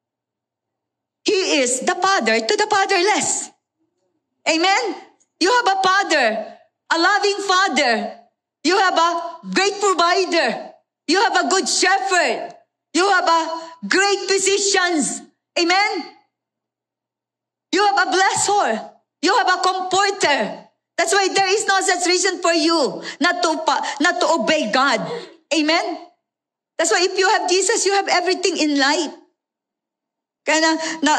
He is the father to the fatherless. Amen? You have a father, a loving father. You have a great provider. You have a good shepherd. You have a great physicians. Amen? You have a blessor. You have a comforter. That's why there is no such reason for you not to obey God. Amen? That's why if you have Jesus, you have everything in life. Kaya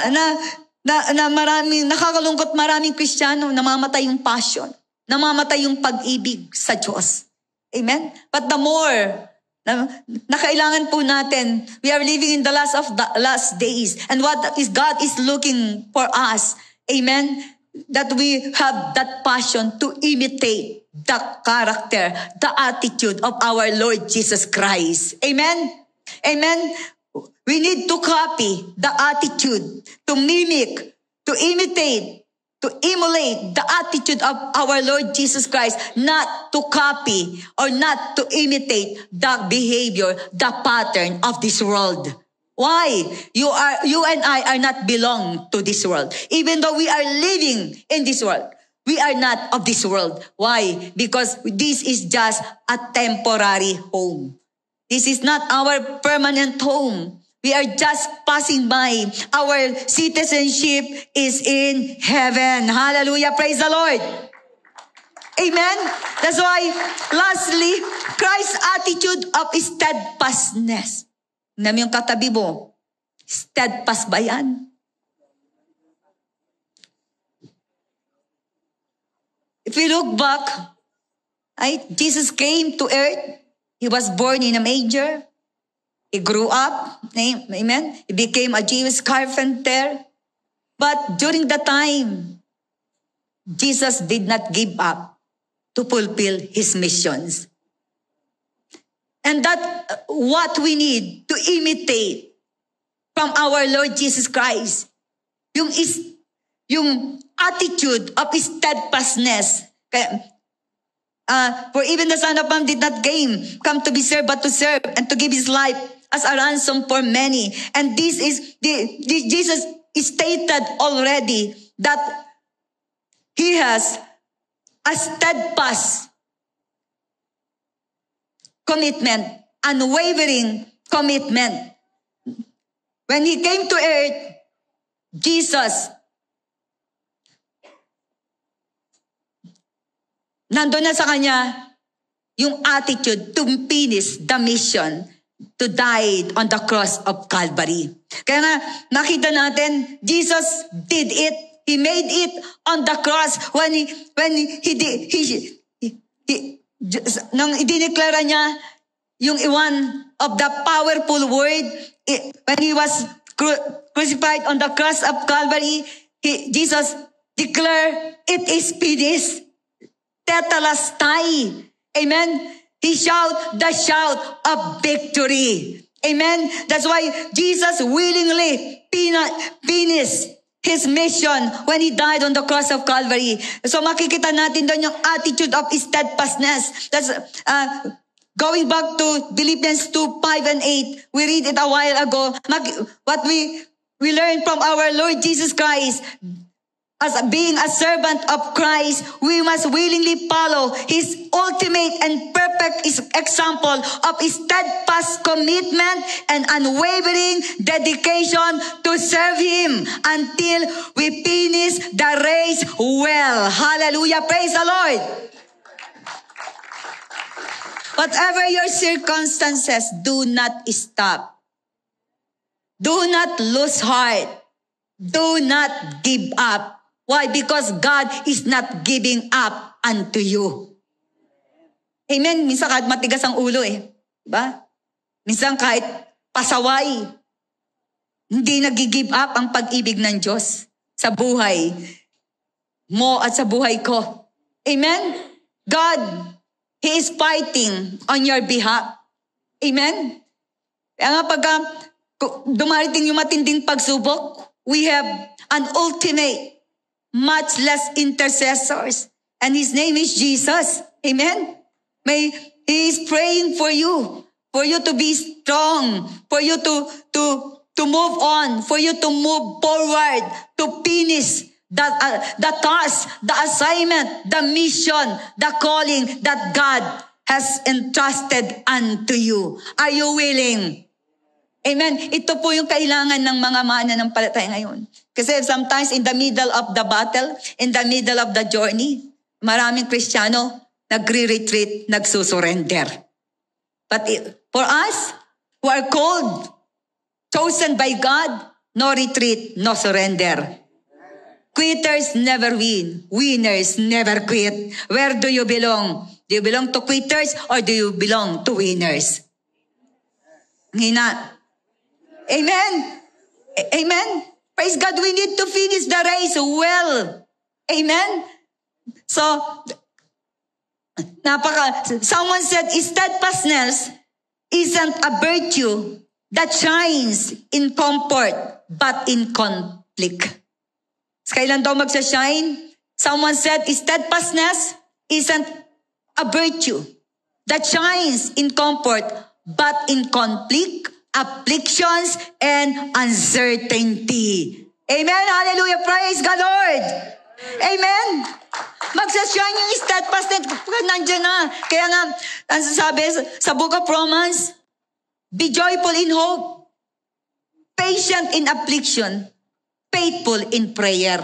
nakakalungkot maraming Kristiyano, namamatay yung passion. Namamatay yung pag-ibig sa Diyos. Amen? But the more na kailangan po natin, we are living in the last days. And what is God is looking for us, amen, that we have that passion to imitate the character, the attitude of our Lord Jesus Christ. Amen? Amen? We need to copy the attitude, to mimic, to imitate, to emulate the attitude of our Lord Jesus Christ, not to copy or not to imitate the behavior, the pattern of this world. Why? You and I are not belong to this world. Even though we are living in this world, we are not of this world. Why? Because this is just a temporary home. This is not our permanent home. We are just passing by. Our citizenship is in heaven. Hallelujah. Praise the Lord. Amen. That's why, lastly, Christ's attitude of steadfastness. Namin yung katabi mo, steadfast ba yan? If we look back, Jesus came to earth. He was born in a manger. He grew up, amen. He became a Jewish carpenter. But during the time, Jesus did not give up to fulfill His missions. And that what we need to imitate from our Lord Jesus Christ. Yung attitude of steadfastness. For even the Son of Man did not come to be served, but to serve and to give His life as a ransom for many. And this is Jesus stated already that He has a steadfast commitment, unwavering commitment. When He came to earth, Jesus, nandun na sa Kanya yung attitude to finish the mission, to die on the cross of Calvary. Kaya nga, nakita natin, Jesus did it. He made it on the cross when nang idineklara niya yung one of the powerful word, when He was crucified on the cross of Calvary, Jesus declared, "It is finished." Tetelestai. Amen? He shout the shout of victory. Amen? That's why Jesus willingly finished His mission when He died on the cross of Calvary. So makikita natin doon yung attitude of steadfastness. That's going back to Philippians 2:5 and 8. We read it a while ago. What we learned from our Lord Jesus Christ, as being a servant of Christ, we must willingly follow His ultimate and perfect example of steadfast commitment and unwavering dedication to serve Him until we finish the race well. Hallelujah. Praise the Lord. Whatever your circumstances, do not stop. Do not lose heart. Do not give up. Why? Because God is not giving up unto you. Amen? Minsan kahit matigas ang ulo Diba? Minsan kahit pasaway, hindi nag-give up ang pag-ibig ng Diyos sa buhay mo at sa buhay ko. Amen? God, He is fighting on your behalf. Amen? Kaya nga pagka dumarating yung matinding pagsubok, we have an ultimate, much less intercessors. And His name is Jesus. Amen? He is praying for you to be strong, for you to move on, for you to move forward, to finish the task, the assignment, the mission, the calling that God has entrusted unto you. Are you willing? Amen. Ito po yung kailangan ng mga mananampalataya ngayon. Kasi sometimes in the middle of the battle, in the middle of the journey, maraming Kristiyano nagre-retreat, nagsusurrender. But for us, who are called, chosen by God, no retreat, no surrender. Quitters never win. Winners never quit. Where do you belong? Do you belong to quitters or do you belong to winners? Hina. Amen. Amen. Praise God. We need to finish the race well. Amen. So, someone said, steadfastness isn't a virtue that shines in comfort, but in conflict. Kailan daw magsashine? Someone said, steadfastness isn't a virtue that shines in comfort, but in conflict, afflictions, and uncertainty. Amen? Hallelujah! Praise God, Lord! Amen? Magsashine yung steadfastness. Nandiyan na. Kaya nga, ang sabi sa Book of Romans, be joyful in hope, patient in affliction, faithful in prayer.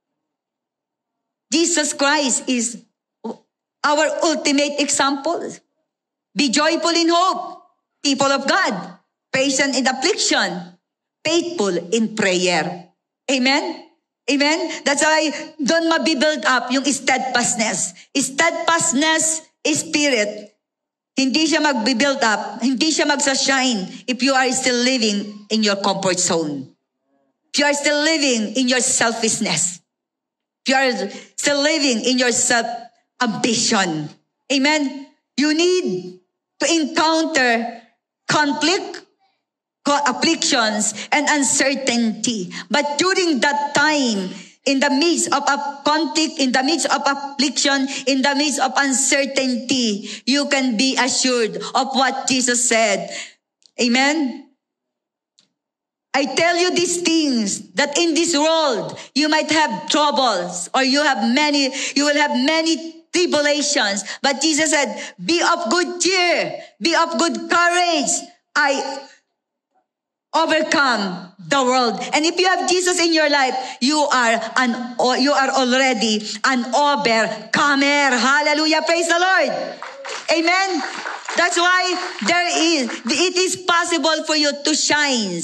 Jesus Christ is our ultimate example. Be joyful in hope, people of God. Patient in affliction, faithful in prayer. Amen? Amen? That's why don't mabibuild up yung steadfastness. Steadfastness is spirit. Hindi siya magbibuild up. Hindi siya magsashine if you are still living in your comfort zone. If you are still living in your selfishness. If you are still living in your self-ambition. Amen? You need to encounter conflict, afflictions, and uncertainty. But during that time, in the midst of a conflict, in the midst of affliction, in the midst of uncertainty, you can be assured of what Jesus said. Amen? I tell you these things, that in this world, you might have troubles, or you will have many tribulations. But Jesus said, be of good cheer, be of good courage. I overcome the world. And if you have Jesus in your life, you are already an overcomer. Hallelujah. Praise the Lord. Amen. That's why it is possible for you to shine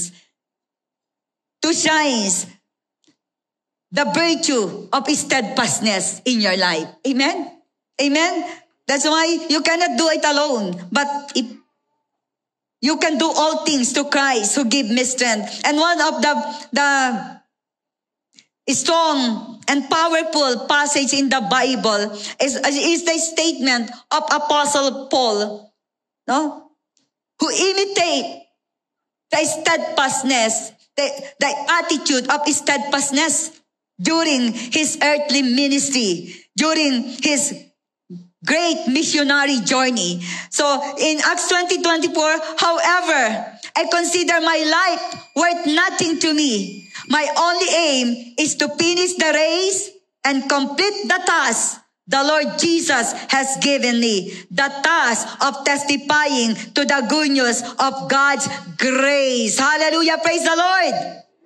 the virtue of steadfastness in your life. Amen. Amen. That's why you cannot do it alone. But if you can do all things to Christ who give me strength. And one of the strong and powerful passage in the Bible is the statement of Apostle Paul, no? Who imitate the steadfastness, the attitude of steadfastness during his earthly ministry, during his great missionary journey. So in Acts 20:24, however, I consider my life worth nothing to me. My only aim is to finish the race and complete the task the Lord Jesus has given me, the task of testifying to the good news of God's grace. Hallelujah. Praise the Lord.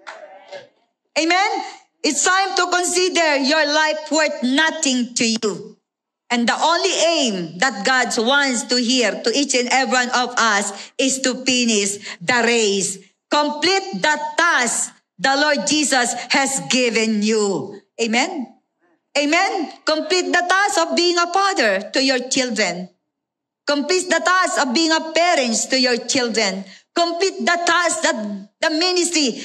Amen. It's time to consider your life worth nothing to you. And the only aim that God wants to hear to each and every one of us is to finish the race. Complete the task the Lord Jesus has given you. Amen. Amen. Complete the task of being a father to your children. Complete the task of being a parent to your children. Complete the task that the ministry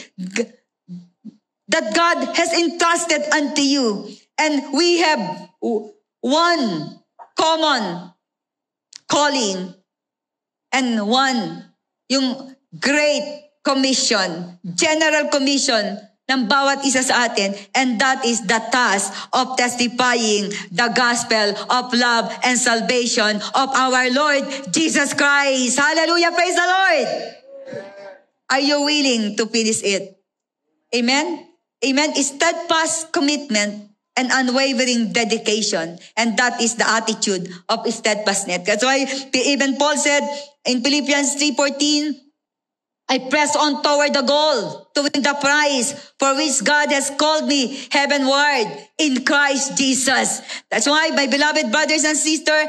that God has entrusted unto you. And we have one common calling and one yung great commission, general commission ng bawat isa sa atin, and that is the task of testifying the gospel of love and salvation of our Lord Jesus Christ. Hallelujah, praise the Lord. Are you willing to finish it? Amen? Amen. Steadfast commitment and unwavering dedication, and that is the attitude of steadfastness. That's why even Paul said in Philippians 3:14, I press on toward the goal to win the prize for which God has called me heavenward in Christ Jesus. That's why, my beloved brothers and sisters,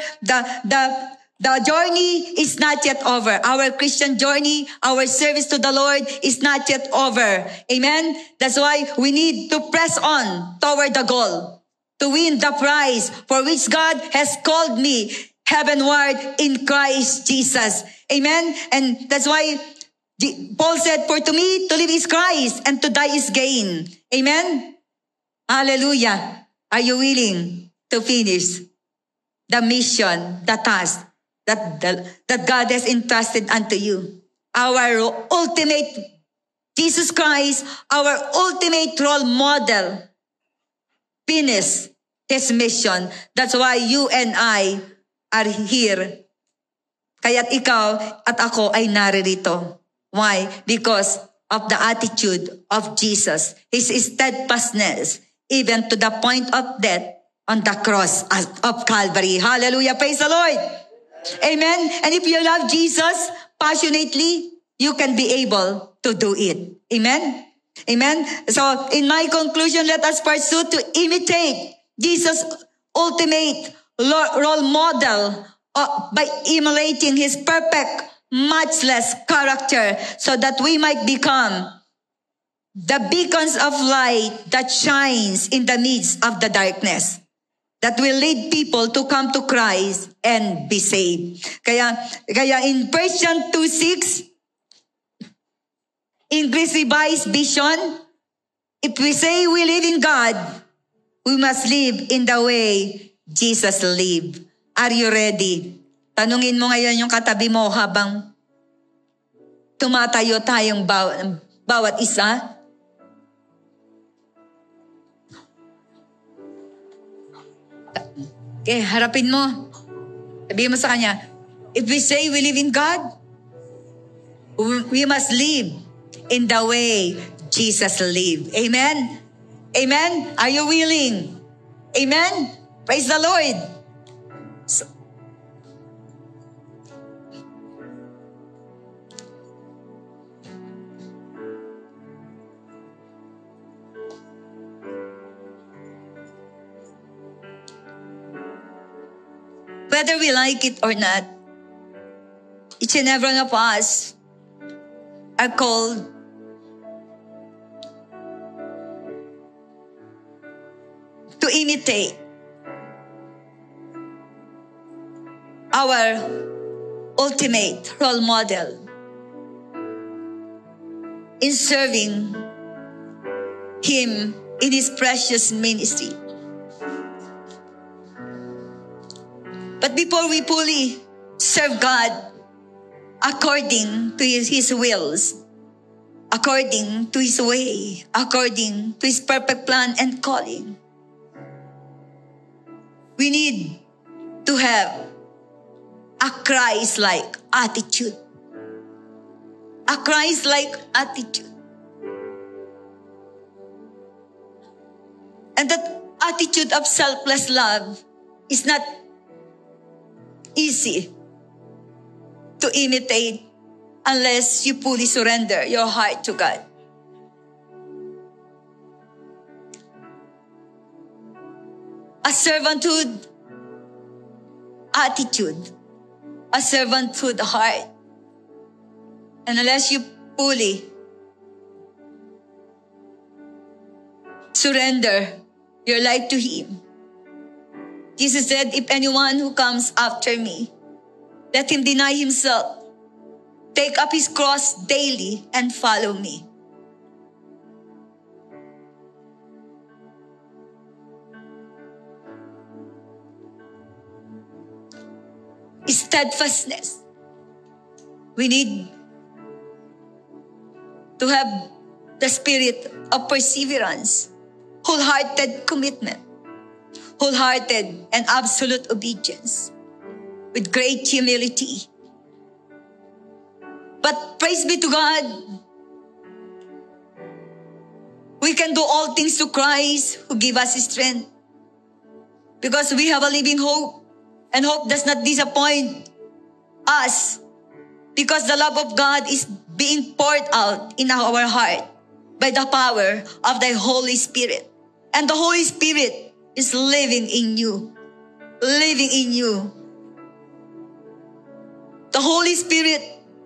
the journey is not yet over. Our Christian journey, our service to the Lord is not yet over. Amen? That's why we need to press on toward the goal to win the prize for which God has called me heavenward in Christ Jesus. Amen? And that's why Paul said, for to me, to live is Christ, and to die is gain. Amen? Hallelujah. Are you willing to finish the mission, the task that God has entrusted unto you? Our ultimate, Jesus Christ, our ultimate role model, finish his mission. That's why you and I are here. Kaya't ikaw at ako ay naririto. Why? Because of the attitude of Jesus, his steadfastness, even to the point of death on the cross of Calvary. Hallelujah. Praise the Lord. Amen. And if you love Jesus passionately, you can be able to do it. Amen. Amen. So in my conclusion, let us pursue to imitate Jesus' ultimate role model by emulating his perfect, matchless character, so that we might become the beacons of light that shines in the midst of the darkness, that will lead people to come to Christ and be saved. Kaya in 1 John 2:6, English Revised Vision, if we say we live in God, we must live in the way Jesus lived. Are you ready? Tanungin mo ngayon yung katabi mo habang tumatayo tayong bawat isa. Okay, harapin mo. Sabihin mo sa kanya, if we say we live in God, we must live in the way Jesus lived. Amen? Amen? Are you willing? Amen? Praise the Lord. Whether we like it or not, each and every one of us are called to imitate our ultimate role model in serving him in his precious ministry. But before we fully serve God according to his wills, according to His way, according to His perfect plan and calling. We need to have a Christ-like attitude. A Christ-like attitude. And that attitude of selfless love is not easy to imitate unless you fully surrender your heart to God. A servanthood attitude, a servanthood heart. And unless you fully surrender your life to Him, Jesus said, if anyone who comes after me, let him deny himself, take up his cross daily, and follow me. Steadfastness. We need to have the spirit of perseverance, wholehearted commitment, wholehearted and absolute obedience, with great humility. But praise be to God, we can do all things through Christ who give us strength, because we have a living hope, and hope does not disappoint us, because the love of God is being poured out in our heart by the power of the Holy Spirit. And the Holy Spirit is living in you. Living in you. The Holy Spirit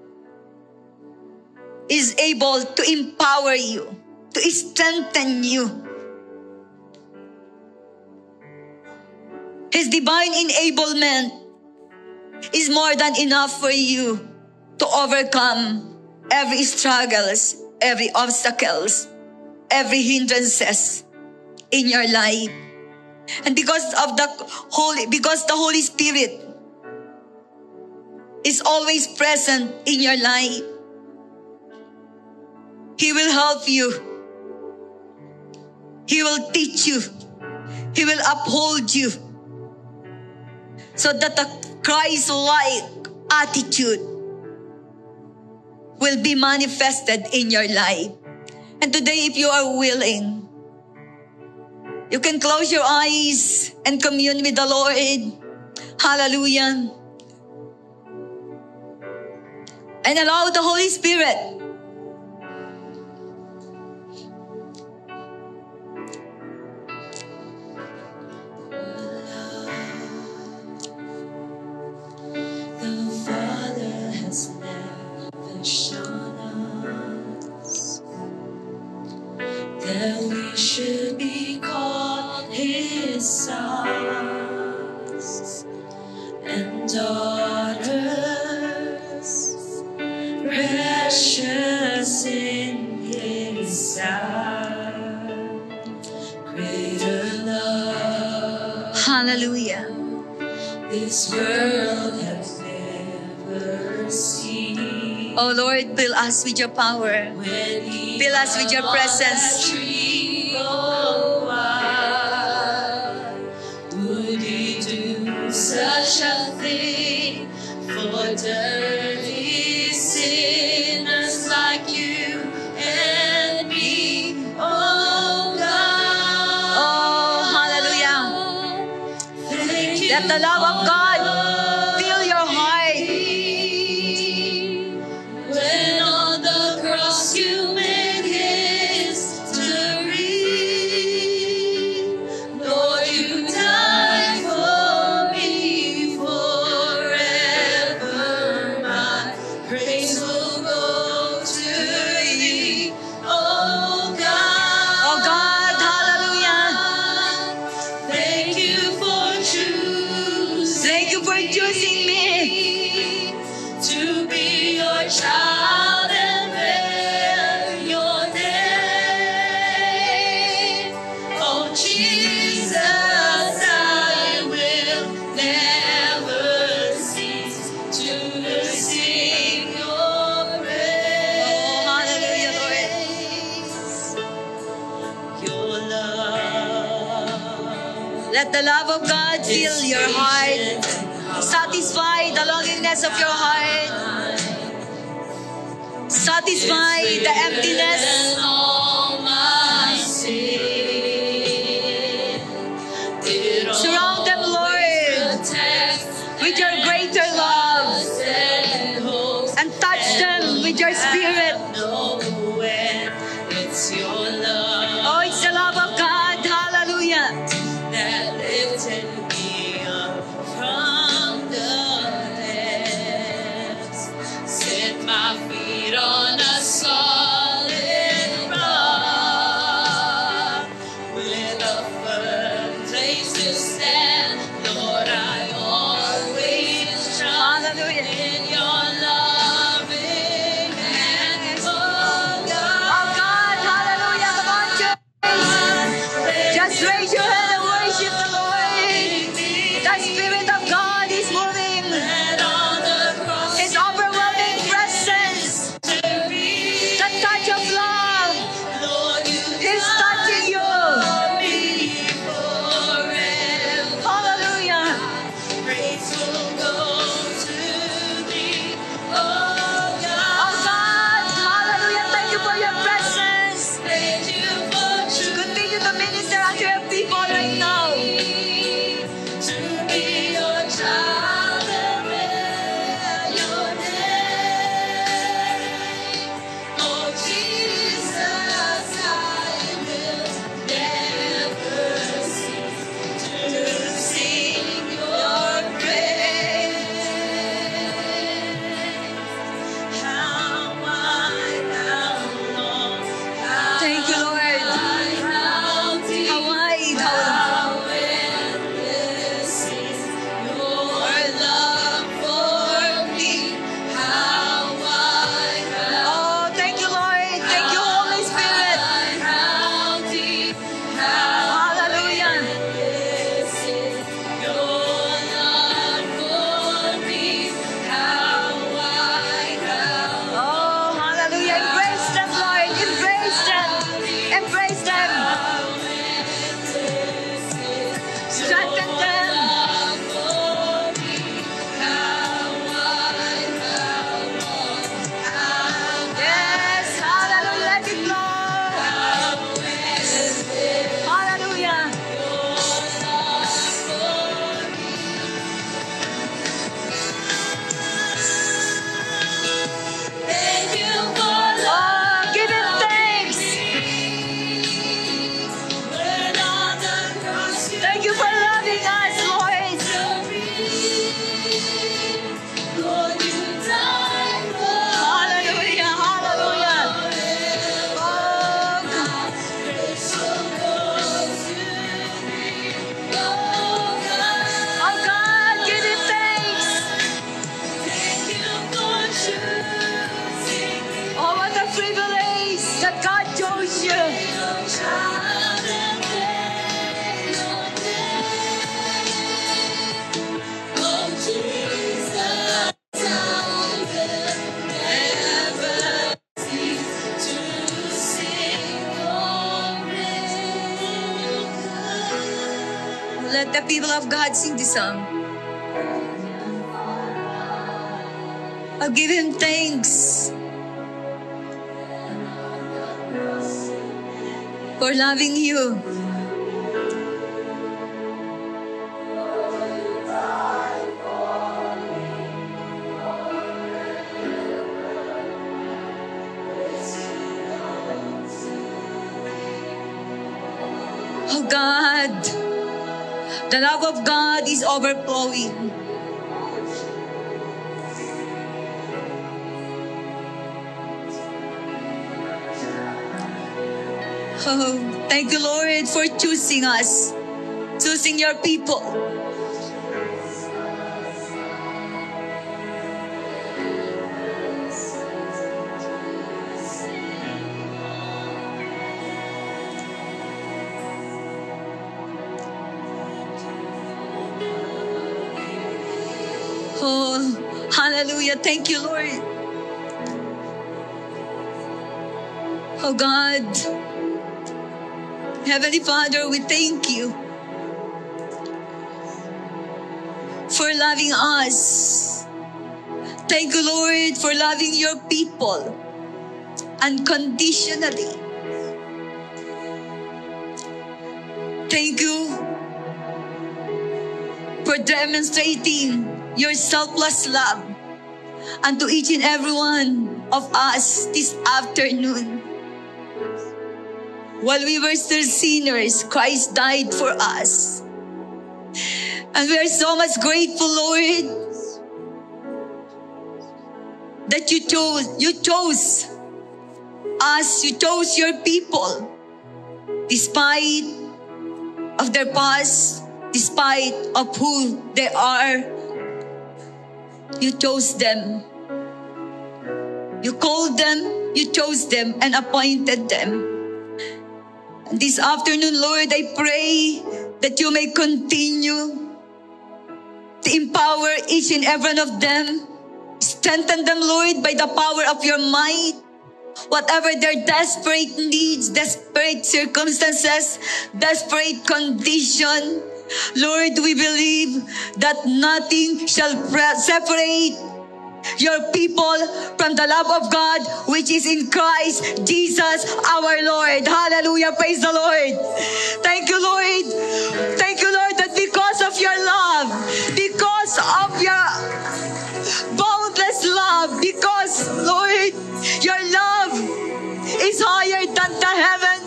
is able to empower you, to strengthen you. His divine enablement is more than enough for you to overcome every struggles, every obstacles, every hindrances in your life. And because the Holy Spirit is always present in your life, He will help you. He will teach you. He will uphold you, so that the Christ-like attitude will be manifested in your life. And today, if you are willing, you can close your eyes and commune with the Lord. Hallelujah. And allow the Holy Spirit that we should be called His sons and daughters, precious in His sight. Greater love, hallelujah, this world has never seen. Oh Lord, fill us with your power. Fill us with your presence. Would He do such a thing for dirty sinners like you and me? Oh God. Oh, hallelujah. Thank you. Let the love of God fill your heart. When on the cross you made history, Lord, you died for me forever. My praise will go to Thee, oh God. Oh God, hallelujah. Thank you for choosing Let the love of God fill your heart. Satisfy the loneliness of your heart. Satisfy the emptiness. Surround them, Lord, with your greater love. And touch them with your spirit. Oh, it's the love of God. Hallelujah. That lifted me up from the depths, set my feet on a solid rock, with a firm place to stand. Lord, I always trust in your loving hand. Oh God, hallelujah. Come on, church. Just raise your hand and worship the Lord. The Spirit of God is moving. His overwhelming presence. The touch of love is touching you. Hallelujah. Oh God, hallelujah. Thank you for your presence. Continue to minister unto your people right now. To be your child and bear your name. Oh Jesus, I will never cease to sing your praise. How wide, how long, Thank you, Lord. how deep, How wide, how how endless is your love for me. How wide, Oh, thank you, Lord. Thank you, Holy Spirit. how deep, how Hallelujah. endless is your love for me. How wide, Oh, hallelujah. Embrace them, Lord. Embrace them. Embrace them. Strengthen them. Yes, hallelujah. Let it flow. Hallelujah. Thank you for Oh, give him thanks. when on the cross you Thank you for loving us, Lord. Lord, you died for Hallelujah. Hallelujah. Oh, God. Oh, God, give him thanks. Oh, what a privilege that God chose you. Let the people of God sing this song. I'll give him thanks for loving you. Oh God, the love of God is overflowing. Oh, thank you, Lord, for choosing us, choosing your people. Oh, hallelujah. Thank you, Lord. Oh God, Heavenly Father, we thank you. for loving us. Thank you, Lord, for loving your people unconditionally. Thank you for demonstrating your selfless love unto each and every one of us this afternoon. While we were still sinners, Christ died for us. And we are so much grateful, Lord, that you chose us, you chose your people, despite of their past, despite of who they are. You chose them. You called them, you chose them, and appointed them. And this afternoon, Lord, I pray that you may continue to empower each and every one of them. Strengthen them, Lord, by the power of your might. Whatever their desperate needs, desperate circumstances, desperate condition, Lord, we believe that nothing shall separate your people from the love of God which is in Christ Jesus our Lord. Hallelujah. Praise the Lord. Thank you, Lord. Thank you, Lord, that because of your love, because of your boundless love, because, Lord, your love is higher than the heaven,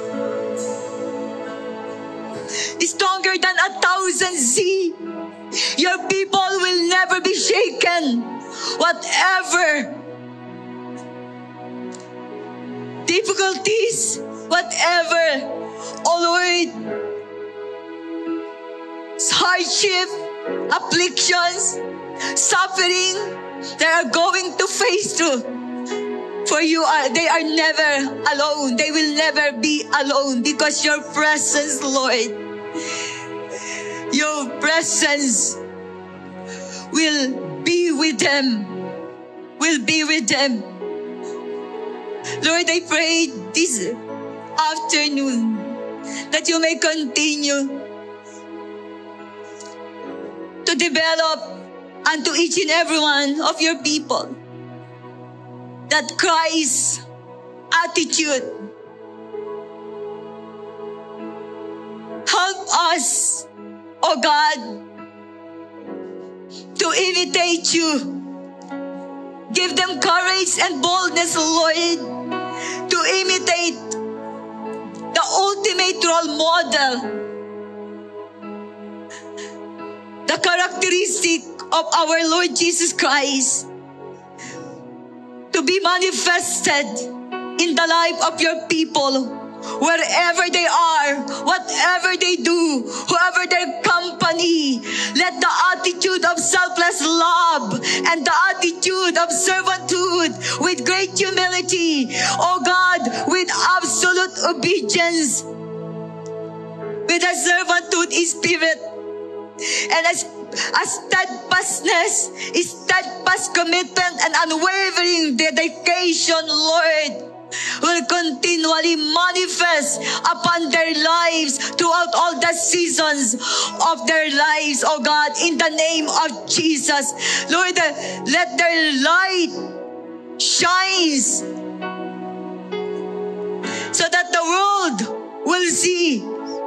stronger than 1,000 sea. Your people will never be shaken. Whatever difficulties, whatever, oh Lord, hardship, afflictions, suffering they are going to face through. For they are never alone. They will never be alone because your presence, Lord, your presence will be with them. Will be with them. Lord, I pray this afternoon that you may continue to develop unto each and every one of your people that Christ's attitude. Help us, oh God, to imitate you. Give them courage and boldness, Lord, to imitate the ultimate role model, the characteristic of our Lord Jesus Christ, to be manifested in the life of your people. Wherever they are, whatever they do, whoever their company, let the attitude of selfless love and the attitude of servanthood with great humility, oh God, with absolute obedience, with a servanthood spirit, and a steadfastness, steadfast commitment, and unwavering dedication, Lord, will continually manifest upon their lives throughout all the seasons of their lives, oh God, in the name of Jesus. Lord, let their light shines so that the world will see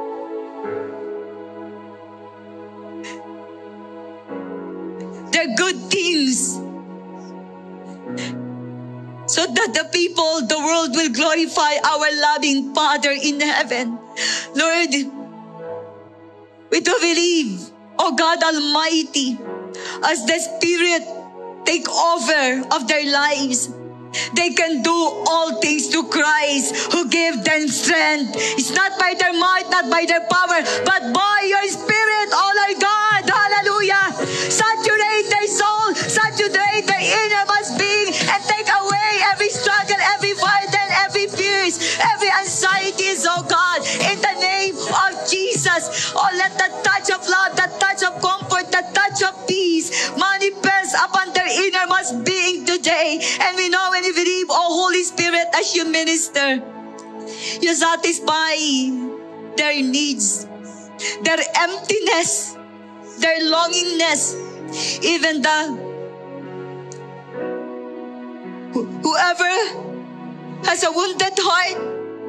their good things, so that the people, the world will glorify our loving Father in heaven. Lord, we do believe, oh God Almighty, as the Spirit take over of their lives, they can do all things through Christ who gave them strength. It's not by their might, not by their power, but by your Spirit, oh Lord God. Hallelujah. Saturate their soul, saturate their innermost being, and take away every struggle, every burden, every fears, every anxieties, oh God, in the name of Jesus. Oh, let the touch of love, the touch of comfort, the touch of peace manifest upon their innermost being today. And we know and we believe, oh Holy Spirit, as you minister, you satisfy their needs, their emptiness, their longingness, even whoever has a wounded heart,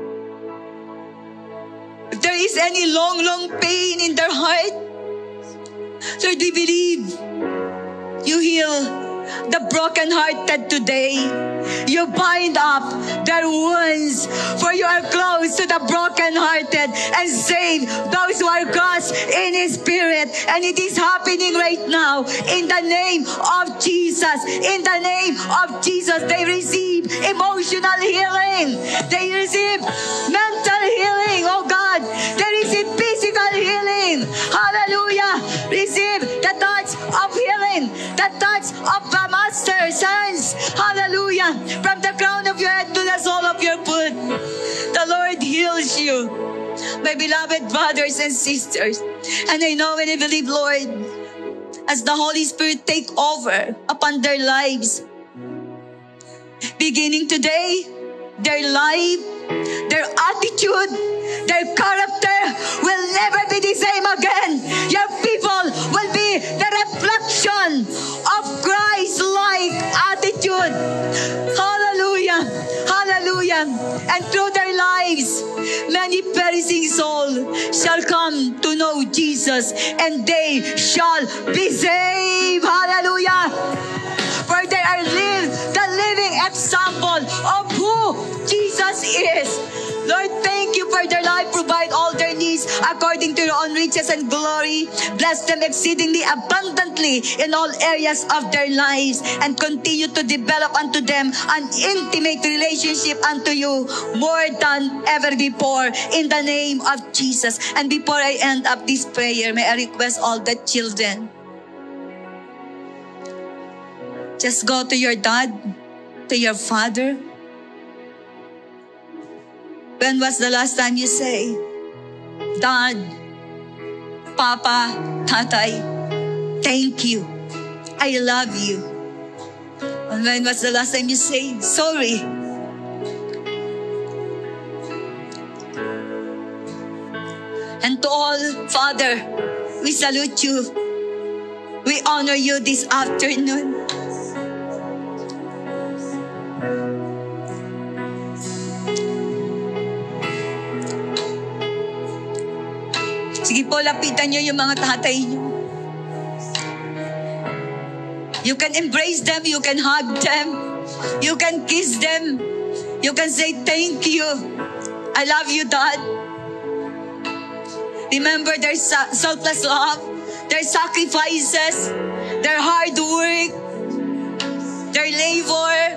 if there is any long pain in their heart, Lord, we believe you heal the brokenhearted today. You bind up their wounds, for you are close to the brokenhearted and save those who are crushed in His Spirit. And it is happening right now in the name of Jesus. In the name of Jesus, they receive emotional healing. They receive mental healing, oh God. They receive physical healing. Hallelujah. Receive the touch of healing, the touch of the Master's hands. Hallelujah. From the crown of your head to the sole of your foot, the Lord heals you, my beloved brothers and sisters. And I know and I believe, Lord, as the Holy Spirit take over upon their lives, beginning today, their life, their attitude, their character will never be the same again. Your people will be the reflection of Christ-like attitude. Hallelujah. Hallelujah. And through their lives, many perishing souls shall come to know Jesus, and they shall be saved. Hallelujah. For they are the living example of who Jesus is. Lord, thank you for their life. Provide all their needs according to your own riches and glory. Bless them exceedingly abundantly in all areas of their lives, and continue to develop unto them an intimate relationship unto you more than ever before, in the name of Jesus. And before I end up this prayer, may I request all the children, just go to your dad, to your father. When was the last time you say, Dad, Papa, Tatay, thank you, I love you? And when was the last time you say, sorry? And to all, Father, we salute you. We honor you this afternoon. Sige po, lapitan niyo yung mga tatay niyo. You can embrace them, you can hug them, you can kiss them, you can say thank you. I love you, Dad. Remember their selfless love, their sacrifices, their hard work, their labor.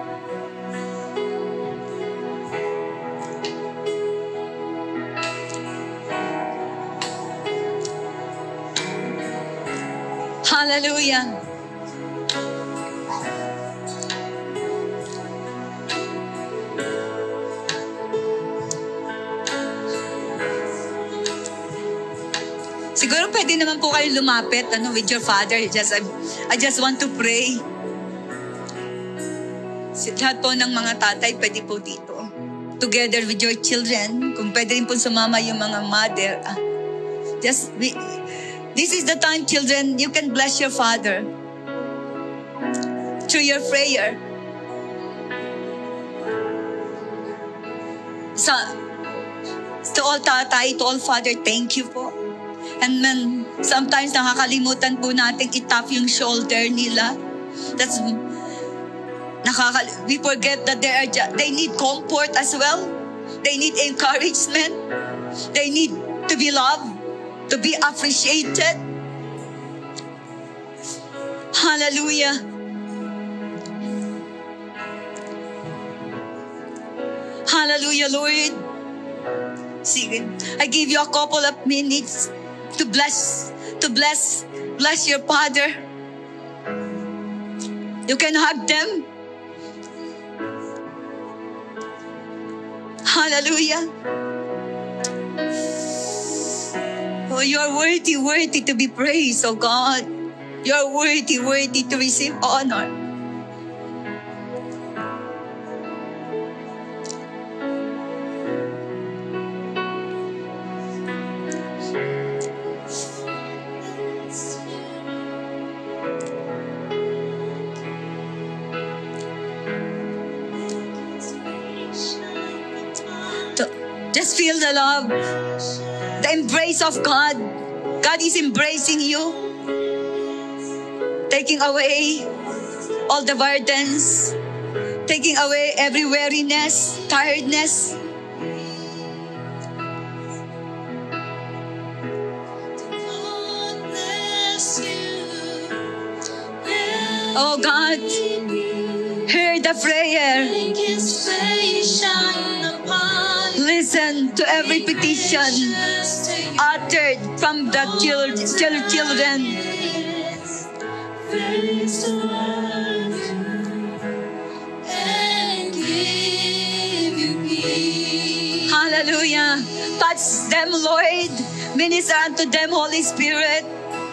Hallelujah. Siguro pwede naman po kayo lumapit with your father. I just want to pray. Lahat po ng mga tatay, pwede po dito. Together with your children. Kung pwede rin po sumama yung mga mother. This is the time, children, you can bless your father through your prayer. So, to all tatay, to all father, thank you po. And then, sometimes nakakalimutan po natin itap yung shoulder nila. We forget that they need comfort as well. They need encouragement. They need to be loved, to be appreciated. Hallelujah. Hallelujah, Lord. Sige, I give you a couple of minutes to bless your father. You can hug them. Hallelujah. Oh, you are worthy to be praised, oh God. You are worthy to receive honor. Just feel the love, the embrace of God. God is embracing you, taking away all the burdens, taking away every weariness, tiredness. Oh God, hear the prayer. Listen to every petition uttered from the children. Hallelujah. Touch them, Lord. Minister unto them, Holy Spirit.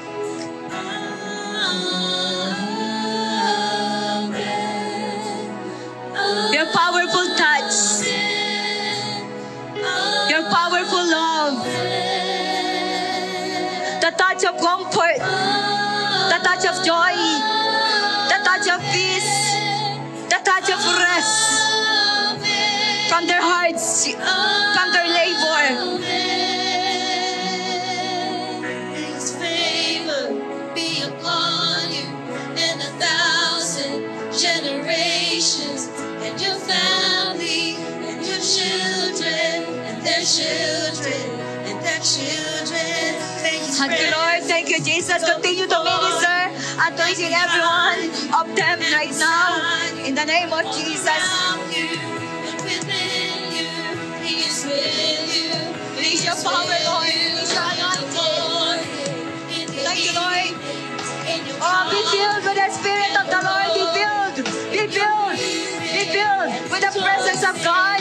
Your powerful touch, your powerful love, the touch of comfort, the touch of joy, the touch of peace, the touch of rest from their hearts, from their labor. His favor be upon you and 1,000 generations, and your family, and your children, and their children, and their children. Thank you, Lord. Thank you, Jesus. Continue to minister and to each and every one of them right now. In the name of Jesus. Release your power, Lord. Release your anointing. Thank you, Lord. Oh, be filled with the Spirit of the Lord. Be filled. Be filled. Be filled with the presence of God.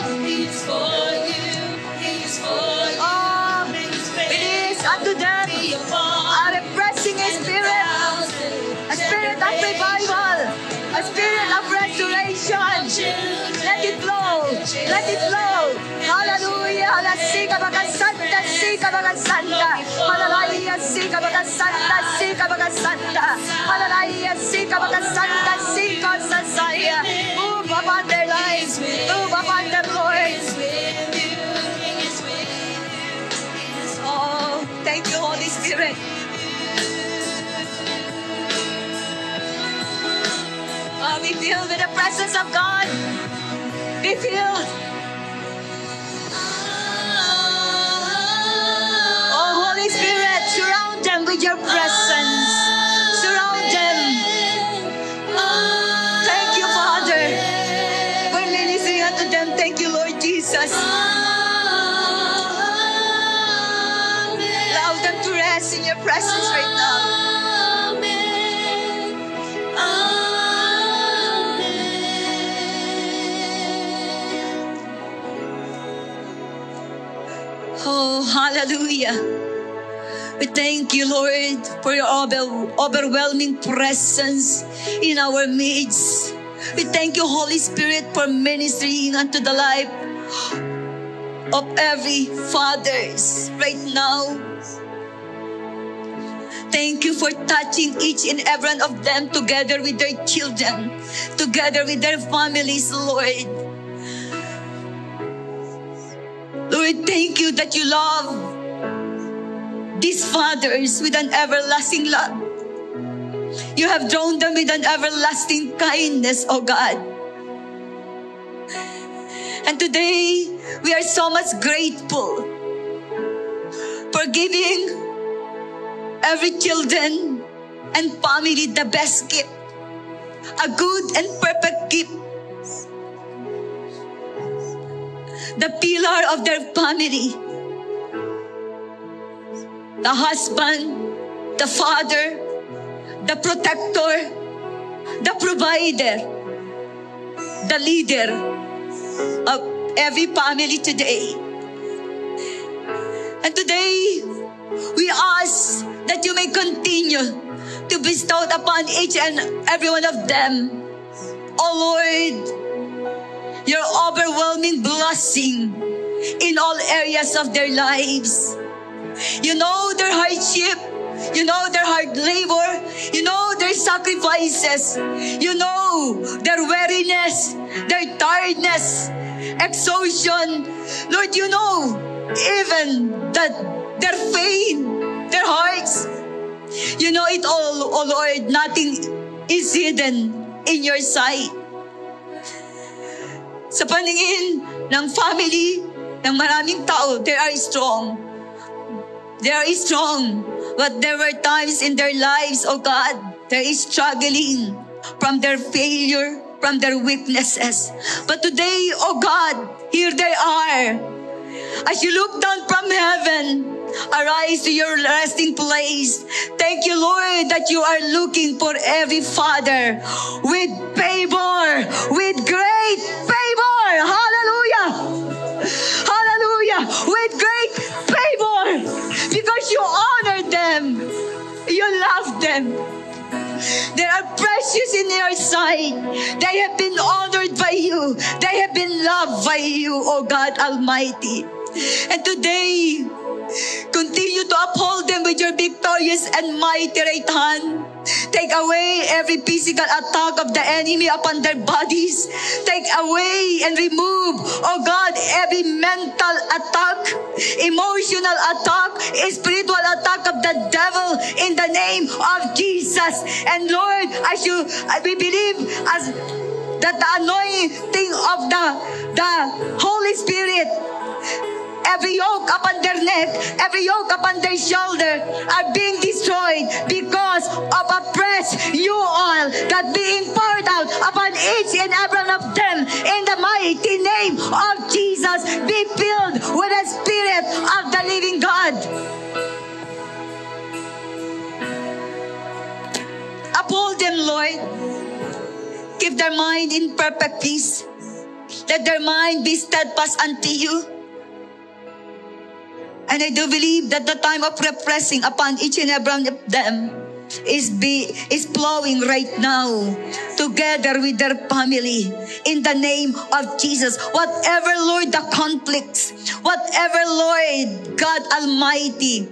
Oh, release unto them a refreshing spirit, a spirit of revival, a spirit of restoration. Let it flow. Let it flow. Hallelujah. Sika baga santa, sika baga santa. Hallelujah. Sika baga santa, sika baga santa. Hallelujah. Sika baga santa, sika sasaya. Move upon their lives. Move upon them, Lord. Oh, thank you, Holy Spirit. Oh, be filled with the presence of God. Be filled. Oh, Holy Spirit, surround them with your presence. Surround them. Thank you, Father, for ministering unto them. Thank you, Lord Jesus. Allow them to rest in your presence right now. Oh, hallelujah. We thank you, Lord, for your overwhelming presence in our midst. We thank you, Holy Spirit, for ministering unto the life of every fathers right now. Thank you for touching each and every one of them together with their children, together with their families, Lord. Lord, thank you that you love these fathers with an everlasting love. You have drawn them with an everlasting kindness, oh God. And today, we are so much grateful for giving every children and family the best gift, a good and perfect gift, the pillar of their family, the husband, the father, the protector, the provider, the leader of every family today. And today, we ask that you may continue to bestow upon each and every one of them, oh Lord, your overwhelming blessing in all areas of their lives. You know their hardship. You know their hard labor. You know their sacrifices. You know their weariness, their tiredness. exhaustion. Lord, you know, even that their pain, their hearts, you know it all, oh Lord. Nothing is hidden in your sight. Sa paningin ng family, ng maraming tao, they are strong. They are strong. But there were times in their lives, oh God, they are struggling from their failure, from their weaknesses. But today, oh God, here they are. As you look down from heaven, arise to your resting place. Thank you, Lord, that you are looking for every father with favor, with great favor. Hallelujah. Hallelujah. With great favor. Because you honor them. You love them. They are precious in your sight. They have been honored by you. They have been loved by you, O God Almighty. And today, continue to uphold them with your victorious and mighty right hand. Take away every physical attack of the enemy upon their bodies. Take away and remove, oh God, every mental attack, emotional attack, spiritual attack of the devil in the name of Jesus. And Lord, we believe as that the anointing of the Holy Spirit, every yoke upon their neck, every yoke upon their shoulder are being destroyed because of a fresh new oil that being poured out upon each and every one of them. In the mighty name of Jesus, be filled with the Spirit of the living God. Uphold them, Lord. Keep their mind in perfect peace. Let their mind be steadfast unto you. And I do believe that the time of repressing upon each and every one of them is flowing right now together with their family in the name of Jesus. Whatever, Lord, the conflicts, whatever, Lord, God Almighty,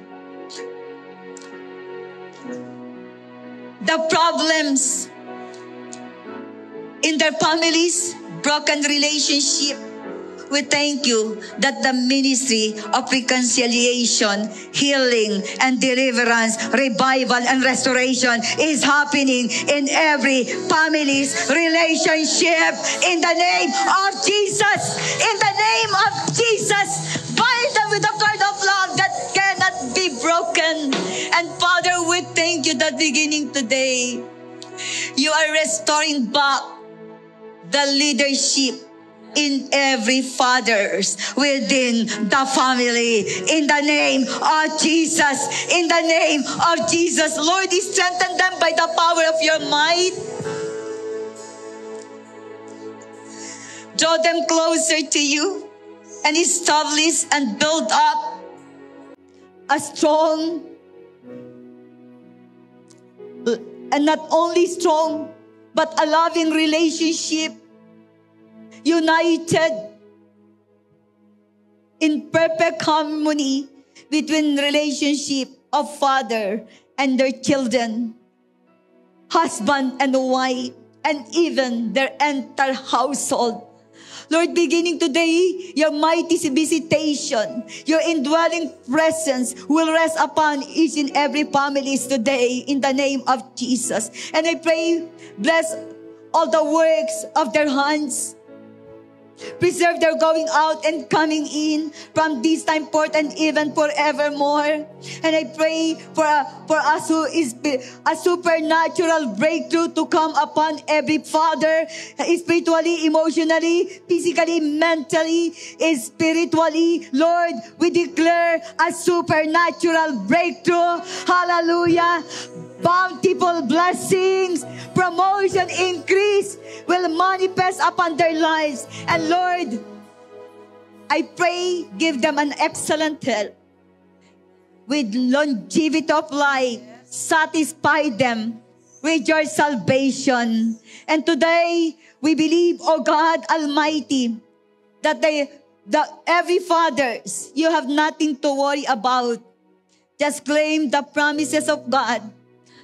the problems in their families, broken relationship, we thank you that the ministry of reconciliation, healing, and deliverance, revival, and restoration is happening in every family's relationship. In the name of Jesus, in the name of Jesus, bind them with the cord of love that cannot be broken. And Father, we thank you that beginning today, you are restoring back the leadership in every fathers within the family. In the name of Jesus. In the name of Jesus. Lord, strengthen them by the power of your might. Draw them closer to you and establish and build up a strong, and not only strong, but a loving relationship, united in perfect harmony between relationship of father and their children, husband and wife, and even their entire household. Lord, beginning today, your mighty visitation, your indwelling presence will rest upon each and every family today in the name of Jesus. And I pray, bless all the works of their hands. Preserve their going out and coming in from this time forth and even forevermore. And I pray for us who is a supernatural breakthrough to come upon every father, spiritually, emotionally, physically, mentally, spiritually. Lord, we declare a supernatural breakthrough. Hallelujah. Bountiful blessings, promotion, increase will manifest upon their lives. And Lord, I pray, give them an excellent health with longevity of life. Satisfy them with your salvation. And today, we believe, oh God Almighty, that every fathers, you have nothing to worry about. Just claim the promises of God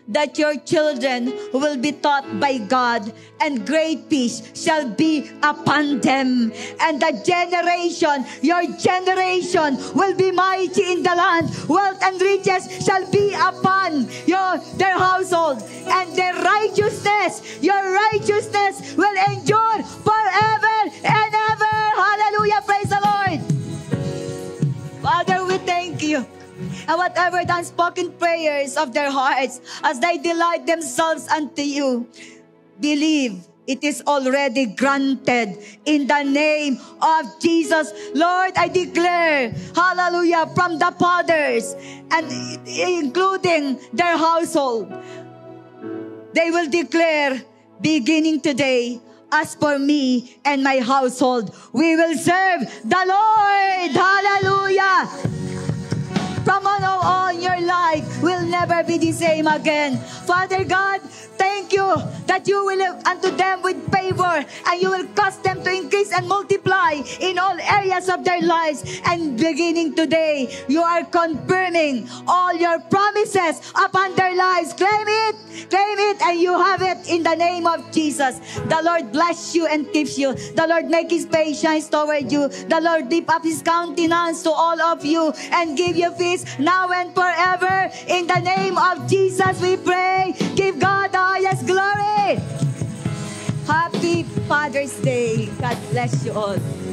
that your children will be taught by God, and great peace shall be upon them. And the generation, your generation, will be mighty in the land. Wealth and riches shall be upon their household, and their righteousness, your righteousness will endure forever and ever. Hallelujah, praise the Lord. Father, we thank you. And whatever the unspoken prayers of their hearts, as they delight themselves unto you, believe it is already granted in the name of Jesus. Lord, I declare, hallelujah, from the fathers, and including their household, they will declare, beginning today, as for me and my household, we will serve the Lord. Hallelujah. From now on, your life will never be the same again. Father God, thank you that you will look unto them with favor, and you will cause them to increase and multiply in all areas of their lives. And beginning today, you are confirming all your promises upon their lives. Claim it, and you have it in the name of Jesus. The Lord bless you and keeps you. The Lord make His face shine toward you. The Lord lift up His countenance to all of you and give you peace now and forever. In the name of Jesus we pray. Give God the highest glory. Happy Father's Day. God bless you all.